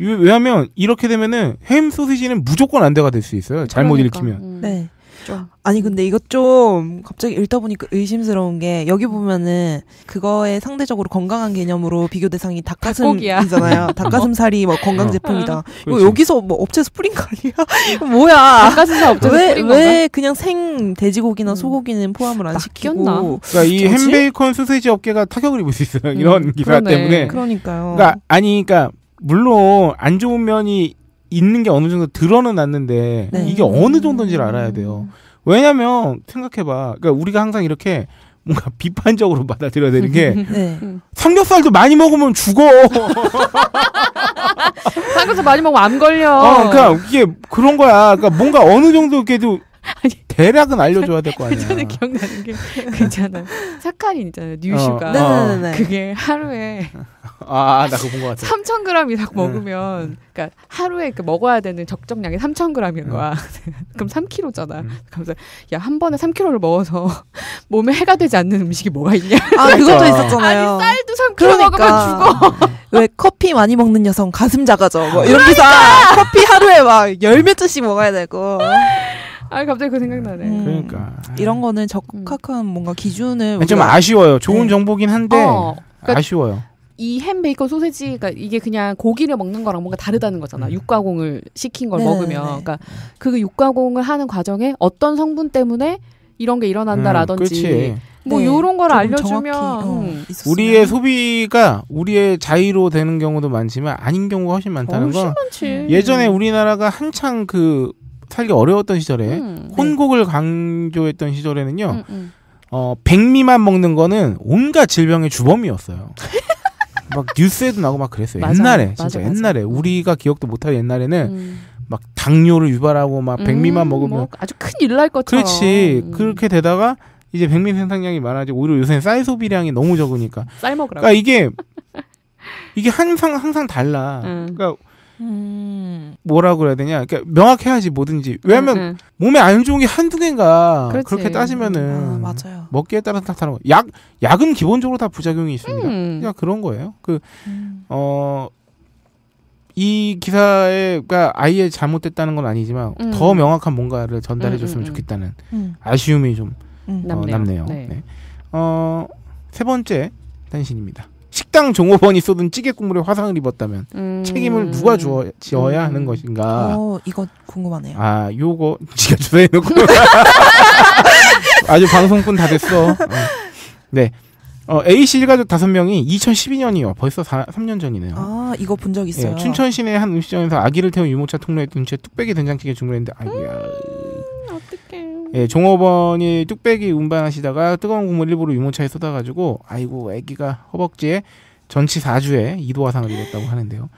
왜냐하면 이렇게 되면은 햄 소시지는 무조건 안 돼가 될 수 있어요. 잘못 그러니까. 읽히면. 음. 네. 좀. 아니 근데 이거 좀 갑자기 읽다 보니까 의심스러운 게 여기 보면은 그거에 상대적으로 건강한 개념으로 비교 대상이 닭고기야. 닭가슴이잖아요. 닭가슴살이 뭐 건강 어. 제품이다. 이거 그렇지. 여기서 뭐 업체에서 뿌린 거 아니야? 뭐야? 닭가슴살 업체에서 왜, 뿌린 왜 그냥 생 돼지고기나 음. 소고기는 포함을 안 시키고? 낚였나? 그러니까 이 뭐지? 햄베이컨 소시지 업계가 타격을 입을 수 있어요. 이런 음, 기사 그러네. 때문에. 그러니까요. 그러니까 아니, 그러니까 물론 안 좋은 면이 있는 게 어느 정도 드러는 났는데 네. 이게 어느 정도인지를 알아야 돼요. 왜냐면 생각해봐. 그러니까 우리가 항상 이렇게 뭔가 비판적으로 받아들여야 되는 게 네. 삼겹살도 많이 먹으면 죽어. 삼겹살 많이 먹으면 암 걸려. 어, 그러니까 이게 그런 거야. 그러니까 뭔가 어느 정도 그래도 아니, 대략은 알려줘야 될 거 아니야. 저는 기억나는 게 그잖아. 사카린 있잖아요. 뉴슈가. 어, 네네네. 그게 하루에 아, 나 그거 본 것 같아. 삼천 그램 이상 먹으면, 그러니까 하루에 그 먹어야 되는 적정량이 삼천 그램인 거야. 그럼 삼 킬로그램잖아. 음. 그래서 야, 한 번에 삼 킬로그램를 먹어서 몸에 해가 되지 않는 음식이 뭐가 있냐? 아 그것도 그러니까. 있었잖아요. 아니, 쌀도 삼 킬로그램 그러니까. 먹으면 죽어. 왜 커피 많이 먹는 여성 가슴 작아져 뭐 이런 기사 커피 하루에 막 열 몇 잔씩 먹어야 되고 아, 갑자기 그 생각나네. 음. 그러니까 이런 거는 적합한 뭔가 기준을 좀 우리가- 아쉬워요. 좋은 네. 정보긴 한데 어, 그러니까 아쉬워요. 이 햄 베이컨 소세지가 이게 그냥 고기를 먹는 거랑 뭔가 다르다는 거잖아. 음. 육가공을 시킨 걸 네네네. 먹으면. 그러니까 그 육가공을 하는 과정에 어떤 성분 때문에 이런 게 일어난다라든지 그렇지. 뭐 네, 요런 걸 조금 알려주면 정확히, 어, 음, 있었으면. 우리의 소비가 우리의 자의로 되는 경우도 많지만 아닌 경우가 훨씬 많다는 훨씬 건 많지. 예전에 우리나라가 한창 그 살기 어려웠던 시절에 음, 혼곡을 강조했던 시절에는요. 음, 음. 어, 백미만 먹는 거는 온갖 질병의 주범이었어요. 막 뉴스에도 나오고 막 그랬어요. 맞아, 옛날에 맞아, 진짜 맞아. 옛날에 우리가 기억도 못할 옛날에는 음. 막 당뇨를 유발하고 막 백미만 음, 먹으면 뭐 아주 큰일 날 것처럼. 그렇지. 음. 그렇게 되다가 이제 백미 생산량이 많아지고 오히려 요새는 쌀 소비량이 너무 적으니까. 쌀 먹으라고. 그러니까 이게 이게 항상 항상 달라. 음. 그러니까 음. 뭐라고 그래야 되냐? 그러니까 명확해야지 뭐든지. 왜냐면 음, 음. 몸에 안 좋은 게 한두 개인가. 그렇지. 그렇게 따지면은 아, 맞아요. 먹기에 따라서 딱 다른 거. 약 약은 기본적으로 다 부작용이 있습니다. 음. 그냥 그런 거예요. 그 음. 어. 이 기사가 아예 잘못됐다는 건 아니지만 음. 더 명확한 뭔가를 전달해 음, 줬으면 음, 음. 좋겠다는 음. 아쉬움이 좀 음. 어, 남네요. 남네요. 네. 네. 어, 세 번째 단신입니다. 식당 종업원이 쏟은 찌개 국물에 화상을 입었다면 음. 책임을 누가 주어, 지어야 음. 하는 것인가? 어, 이거 궁금하네요. 아, 요거 지가 주사해놓고 아주 방송꾼 다 됐어. 어. 네. 어, A씨 일가족 다섯 명이 이천십이 년이요. 벌써 삼 년 전이네요. 아, 이거 본 적 있어요. 예, 춘천 시내 한 음식점에서 아기를 태운 유모차 통로에 둔 채 뚝배기 된장찌개 주문했는데 아이고야. 어떡해. 예, 종업원이 뚝배기 운반하시다가 뜨거운 국물 일부러 유모차에 쏟아가지고 아이고 아기가 허벅지에 전치 사 주에 이도 화상을 입었다고 하는데요.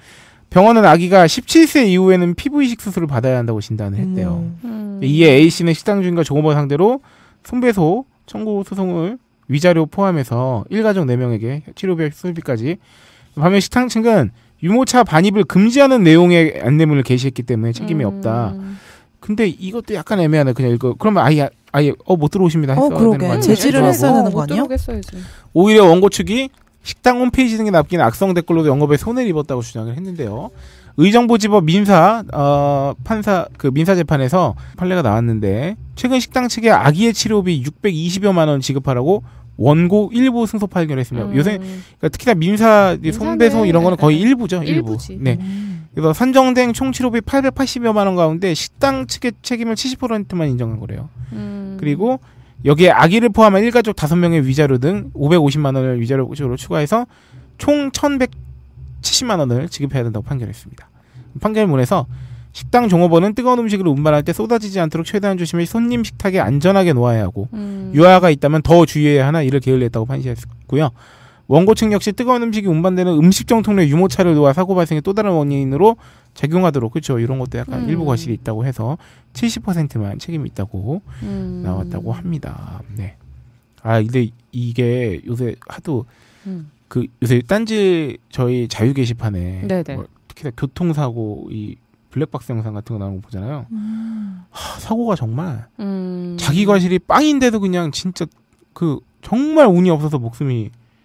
병원은 아기가 십칠 세 이후에는 피부 이식 수술을 받아야 한다고 진단을 했대요. 음. 음. 이에 A씨는 식당 주인과 종업원 상대로 손배소 청구 소송을 위자료 포함해서 일가족 네 명에게 치료비 수술비까지. 반면 식당 측은 유모차 반입을 금지하는 내용의 안내문을 게시했기 때문에 책임이 음. 없다. 근데 이것도 약간 애매하네. 그냥 이거 그러면 아예 아예 어 못 들어오십니다 했어야 어, 그러게. 되는 거 아니에요? 제지를 했어야 되는 거 못 아니야? 들어오겠어야지. 오히려 원고 측이 식당 홈페이지 등에 남긴 악성 댓글로도 영업에 손해를 입었다고 주장을 했는데요. 의정부지법 민사 어, 판사 그 민사 재판에서 판례가 나왔는데 최근 식당 측에 아기의 치료비 육백이십여만 원 지급하라고 원고 일부 승소 판결했습니다. 음. 요새 그러니까 특히나 민사 손배소 이런 거는 거의 일부죠. 일부. 일부지. 네. 음. 그래서 산정된 총 치료비 팔백팔십여만 원 가운데 식당 측의 책임을 칠십 퍼센트만 인정한 거래요. 음. 그리고 여기에 아기를 포함한 일가족 다섯 명의 위자료 등 오백오십만 원을 위자료로 추가해서 총 천백칠십만 원을 지급해야 된다고 판결했습니다. 판결문에서 식당 종업원은 뜨거운 음식을 운반할 때 쏟아지지 않도록 최대한 조심해 손님 식탁에 안전하게 놓아야 하고 음. 유아가 있다면 더 주의해야 하나 이를 게을리했다고 판시했고요. 원고 측 역시 뜨거운 음식이 운반되는 음식점 통로에 유모차를 놓아 사고 발생의 또 다른 원인으로 작용하도록 그렇죠. 이런 것도 약간 음. 일부 과실이 있다고 해서 칠십 퍼센트만 책임이 있다고 음. 나왔다고 합니다. 네. 아 근데 이게 요새 하도 음. 그 요새 딴지 저희 자유 게시판에 네네. 뭐 특히나 교통사고 이 블랙박스 영상 같은 거 나오는 거 보잖아요. 음. 하, 사고가 정말 음. 자기 과실이 빵인데도 그냥 진짜 그 정말 운이 없어서 목숨이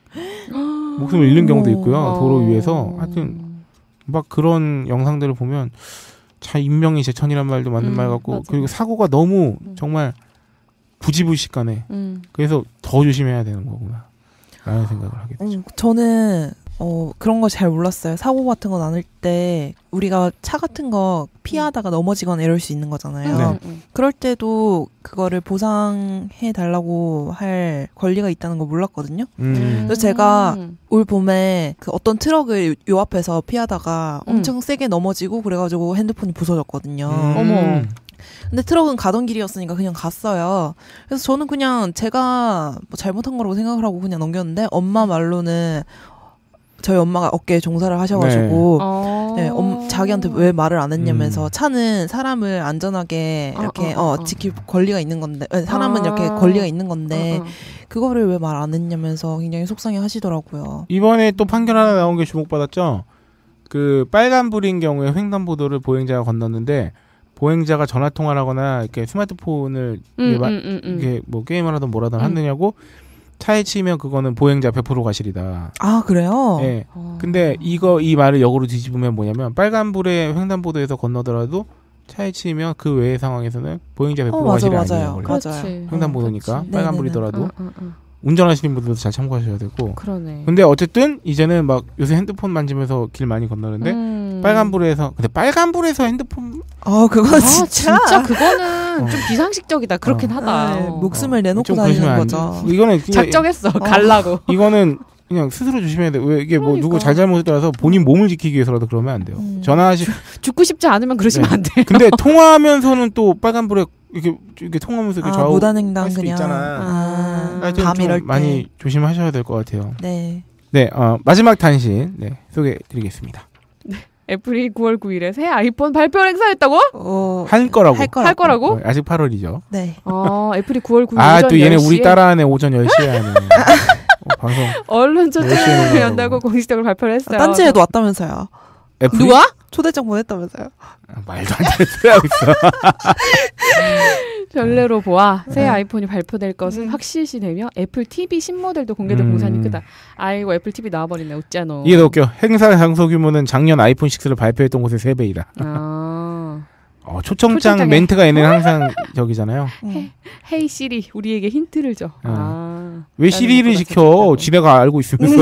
목숨을 잃는 경우도 있고요. 어. 도로 위에서 하여튼 막 그런 영상들을 보면 참 인명이 제천이란 말도 맞는 음, 말 같고 맞아. 그리고 사고가 너무 음. 정말 부지불식간에 음. 그래서 더 조심해야 되는 거구나 라는 생각을 하게 되죠. 음, 저는 어, 그런 거 잘 몰랐어요. 사고 같은 거 나눌 때 우리가 차 같은 거 피하다가 넘어지거나 이럴 수 있는 거잖아요. 네. 음. 그럴 때도 그거를 보상해 달라고 할 권리가 있다는 거 몰랐거든요. 음. 그래서 제가 음. 올 봄에 그 어떤 트럭을 요 앞에서 피하다가 음. 엄청 세게 넘어지고 그래가지고 핸드폰이 부서졌거든요. 음. 어머. 근데 트럭은 가던 길이었으니까 그냥 갔어요. 그래서 저는 그냥 제가 뭐 잘못한 거라고 생각을 하고 그냥 넘겼는데 엄마 말로는 저희 엄마가 어깨에 종사를 하셔가지고 어. 네, 엄, 자기한테 왜 말을 안 했냐면서 음. 차는 사람을 안전하게 어, 이렇게 어, 어, 어, 어. 지킬 권리가 있는 건데 어, 사람은 아. 이렇게 권리가 있는 건데 어, 어. 그거를 왜 말 안 했냐면서 굉장히 속상해 하시더라고요. 이번에 또 판결 하나 나온 게 주목받았죠. 그 빨간불인 경우에 횡단보도를 보행자가 건넜는데 보행자가 전화 통화를 하거나 이렇게 스마트폰을 음, 이게 마- 음, 음, 음. 이게 뭐 게임을 하든 뭐라든 음. 하느냐고 차에 치면 그거는 보행자 백 퍼센트 과실이다. 아 그래요? 예. 어. 근데 이거 이 말을 역으로 뒤집으면 뭐냐면 빨간불에 횡단보도에서 건너더라도 차에 치면 그 외의 상황에서는 보행자 백 퍼센트 어, 맞아, 과실이 맞아요. 아니에요. 원래. 그렇지. 맞아요. 횡단보도니까 그렇지. 빨간불이더라도 어, 어, 어. 운전하시는 분들도 잘 참고하셔야 되고. 그러네. 근데 어쨌든 이제는 막 요새 핸드폰 만지면서 길 많이 건너는데 음. 빨간불에서 근데 빨간불에서 핸드폰 아 그건 아, 진짜, 진짜 그거는 어. 좀 비상식적이다. 그렇긴 어. 하다. 네, 어. 목숨을 내놓고 좀 다니는 그러시면 안 거죠. 돼. 이거는 그냥 작정했어. 갈라고. 이거는 그냥 스스로 조심해야 돼. 왜 이게 뭐 그러니까. 누구 잘잘못에 따라서 본인 몸을 지키기 위해서라도 그러면 안 돼요. 음. 전화하시. 죽고 싶지 않으면 그러시면 네. 안 돼. 근데 통화하면서는 또 빨간불에 이렇게 이렇게 통하면서 이렇게 아, 좌우 무단횡단 할 수도 그냥. 있잖아. 아, 하여튼 밤 좀 이럴 때. 많이 조심하셔야 될 것 같아요. 네. 네, 어, 마지막 단신 네, 소개해드리겠습니다. 애플이 구월 구일에 새 아이폰 발표 행사했다고? 어, 할 거라고. 할 거라고. 할 거라고? 어, 아직 팔월이죠. 네. 어, 애플이 구월 구일 아, 오전 또 얘네 열 시에 우리 따라하네 오전 열 시에 하네. 어, 방송. 언론 열심히 초청을 하려고. 연다고 공식적으로 발표를 했어요. 딴지에도 왔다면서요. 애플이? 누가? 초대장 보냈다면서요. 아, 말도 안 되는 소리 하고 있어. 전례로 보아 새 네. 아이폰이 발표될 것은 음. 확실시되며 애플 티비 신모델도 공개될 음. 공산이 크다. 아이고 애플 티비 나와버리네. 어쩌노. 이게 더 웃겨. 행사 장소 규모는 작년 아이폰 식스를 발표했던 곳의 세 배이다. 아. 어, 초청장 초청장에- 멘트가 얘는 항상 저기잖아요. 음. 헤이 시리 우리에게 힌트를 줘. 아. 왜 시리를 것보다 시켜? 재밌다고. 지네가 알고 있으면서.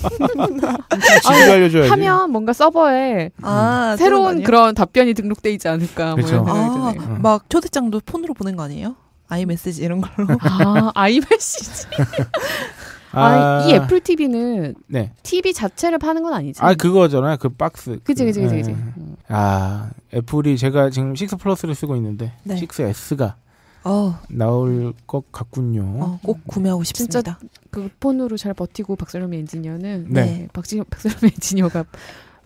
지네가 알려줘야지. 하면 뭔가 서버에 아, 새로운 그런 거 그런 답변이 등록돼 있지 않을까. 뭐 그쵸. 이런 생각이 아니에요? 드네요. 아, 막 초대장도 폰으로 보낸 거 아니에요? 아이메시지 이런 걸로. 아, 아이메시지. 아, 아, 이 애플 티비는 네. 티비 자체를 파는 건 아니지. 아, 그거잖아요. 그 박스. 그치, 그치, 그치, 네. 그치. 음. 아, 애플이 제가 지금 식스 플러스를 쓰고 있는데, 네. 식스 에스가 어, 나올 것 같군요. 어, 꼭 구매하고 진짜 싶습니다. 그 폰으로 잘 버티고 박세롬이 엔지니어는 네. 네. 박지 박세롬이 엔지니어가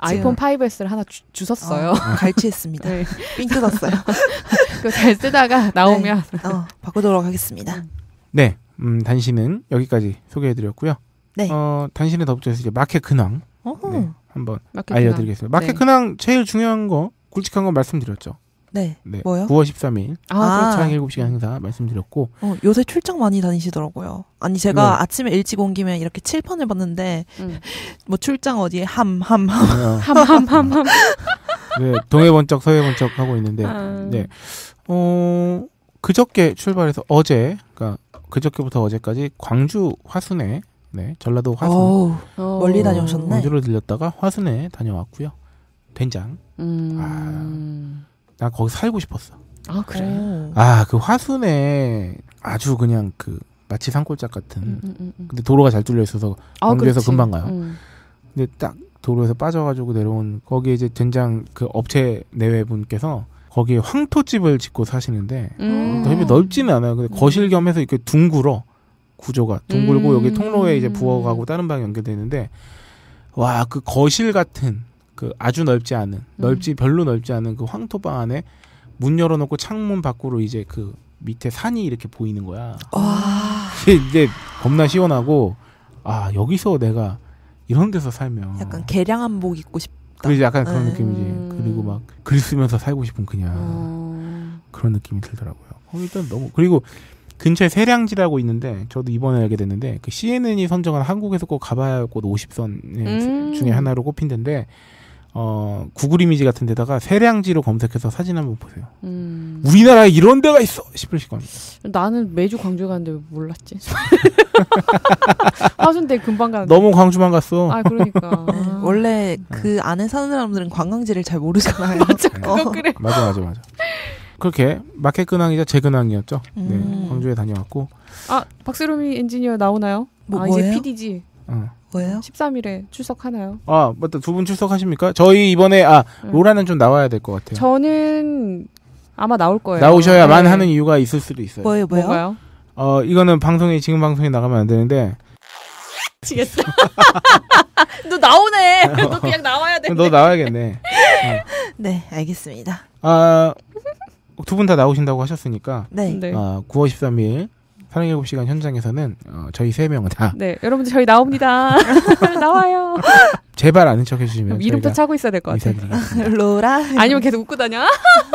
아이폰 파이브 에스를 하나 주, 주셨어요. 어, 갈취했습니다. 네. 삥 뜯었어요. 그거 잘 쓰다가 나오면 네. 어, 바꾸도록 하겠습니다. 네, 음, 단신은 여기까지 소개해드렸고요. 네. 어, 단신에 덧붙여서 이제 마켓 근황 어허. 네, 한번 마켓 알려드리겠습니다. 마켓 네. 근황 제일 중요한 거, 굵직한 거 말씀드렸죠. 네. 네, 뭐요? 구월 십삼일 아, 아. 그렇죠. 사랑 일곱 시간 행사 말씀드렸고 어, 요새 출장 많이 다니시더라고요. 아니 제가 네. 아침에 일찍 온 김에 이렇게 칠판을 봤는데 음. 뭐 출장 어디에 함 함 함. 어, 함함함함. 네, 동해 번쩍 서해 번쩍 하고 있는데 아. 네, 어, 그저께 출발해서 어제, 그러니까 그저께부터 어제까지 광주 화순에, 네, 전라도 화순 어우, 어. 멀리 다녀오셨네. 광주로 들렸다가 화순에 다녀왔고요. 된장. 음. 나 거기 살고 싶었어. 아, 그래. 오. 아, 그 화순에 아주 그냥 그 마치 산골짝 같은. 음, 음, 음, 음. 근데 도로가 잘 뚫려 있어서 아, 광주에서 그렇지. 금방 가요. 음. 근데 딱 도로에서 빠져가지고 내려온 거기에 이제 된장 그 업체 내외분께서 거기에 황토집을 짓고 사시는데 음. 되게 넓지는 않아요. 근데 거실 겸해서 이렇게 둥글어 구조가 둥글고 음. 여기 통로에 이제 부엌하고 다른 방이 연결되어 있는데 와, 그 거실 같은 그 아주 넓지 않은 넓지 별로 넓지 않은 그 황토방 안에 문 열어놓고 창문 밖으로 이제 그 밑에 산이 이렇게 보이는 거야. 와. 이제, 이제 겁나 시원하고 아, 여기서 내가 이런 데서 살면 약간 개량 한복 입고 싶다. 그리고 약간 그런 음. 느낌이지. 그리고 막 글 쓰면서 살고 싶은 그냥 어. 그런 느낌이 들더라고요. 어, 일단 너무 그리고 근처에 세량지라고 있는데 저도 이번에 알게 됐는데 그 씨엔엔이 선정한 한국에서 꼭 가봐야 할 곳 오십 선 음. 중에 하나로 꼽힌 데인데 어, 구글 이미지 같은 데다가 세량지로 검색해서 사진 한번 보세요. 음. 우리나라에 이런 데가 있어 싶을 시간이에요. 나는 매주 광주 가는데 왜 몰랐지? 화순대 금방 가는데. 너무 광주만 갔어. 아, 그러니까. 네, 원래 그 안에 사는 사람들은 관광지를 잘 모르잖아요. 맞아, 네. 그거 그래. 맞아, 맞아, 맞아. 그렇게 마켓 근황이자 제 근황이었죠. 음. 네, 광주에 다녀왔고. 아, 박세롬이 엔지니어 나오나요? 뭐, 아, 뭐예요? 이제 피디지. 어. 뭐예요? 십삼 일에 출석하나요? 아, 맞다. 두 분 출석하십니까? 저희 이번에 아 음. 로라는 좀 나와야 될 것 같아요. 저는 아마 나올 거예요. 나오셔야만 네. 하는 이유가 있을 수도 있어요. 뭐예요, 뭐예요? 뭔가요? 어, 이거는 방송에 지금 방송에 나가면 안 되는데 미치겠어. 너 나오네. 너 그냥 나와야 돼. 너 나와야겠네. 네, 알겠습니다. 아, 두 분 다 나오신다고 하셨으니까 네. 네. 아, 구월 십삼일 사랑 일곱 시간 현장에서는 어, 저희 세 명은 다 네, 여러분들 저희 나옵니다. 나와요. 제발 아는 척 해주시면 이름도 저희가 차고 있어야 될 것 같아. 인사드리겠습니다. 로라. 아니면 계속 웃고 다녀.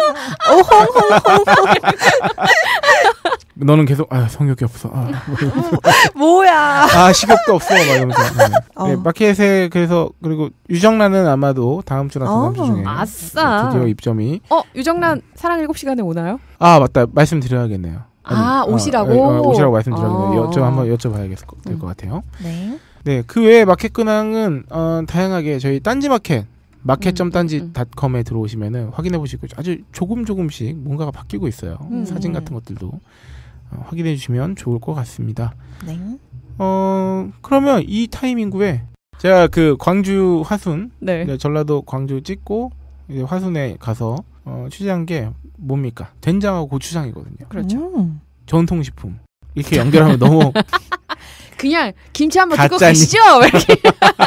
너는 계속 아 성욕이 없어. 아, 뭐야? 아 식욕도 없어. 막 이러면서. 네. 어. 네, 마켓에 그래서 그리고 유정란은 아마도 다음 주나 다음 주 어. 중에 아싸. 드디어 입점이. 어, 유정란 사랑 일곱 시간에 오나요? 아 맞다 말씀드려야겠네요. 아, 어, 오시라고? 어, 어, 오시라고 말씀드려야겠네요. 아. 여쭤 한번 여쭤봐야겠 될 것 음. 같아요. 네. 네, 그 외에 마켓 근황은 어, 다양하게 저희 딴지 마켓 마켓 점 딴지 닷컴에 들어오시면은 확인해 보시고 아주 조금 조금씩 뭔가가 바뀌고 있어요. 음. 사진 같은 것들도 어, 확인해 주시면 좋을 것 같습니다. 네. 어 그러면 이 타이밍구에 제가 그 광주 화순, 네. 네, 전라도 광주 찍고 이제 화순에 가서 어, 취재한 게 뭡니까? 된장하고 고추장이거든요. 그렇죠. 음. 전통식품. 이렇게 연결하면 너무 그냥 김치 한번 듣고 가짜니. 가시죠. 이렇게.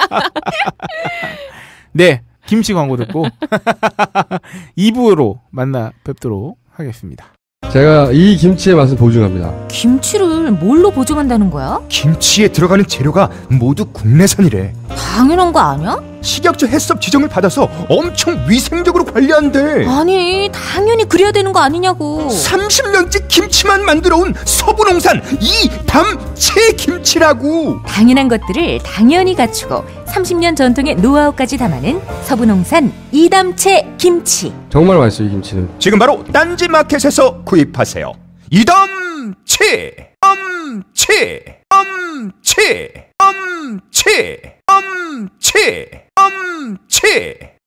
네 김치 광고 듣고 이 부로 만나 뵙도록 하겠습니다. 제가 이 김치의 맛을 보증합니다. 김치를 뭘로 보증한다는 거야? 김치에 들어가는 재료가 모두 국내산이래. 당연한 거 아니야? 식약처 해썹 지정을 받아서 엄청 위생적으로 관리한대. 아니, 당연히 그래야 되는 거 아니냐고. 삼십 년째 김치만 만들어온 서부농산 이담채 김치라고. 당연한 것들을 당연히 갖추고 삼십 년 전통의 노하우까지 담아낸 서부농산 이담채 김치. 정말 맛있어요, 이 김치는. 지금 바로 딴지마켓에서 구입하세요. 이담채 엄채 엄채 엄채 엄채 엄채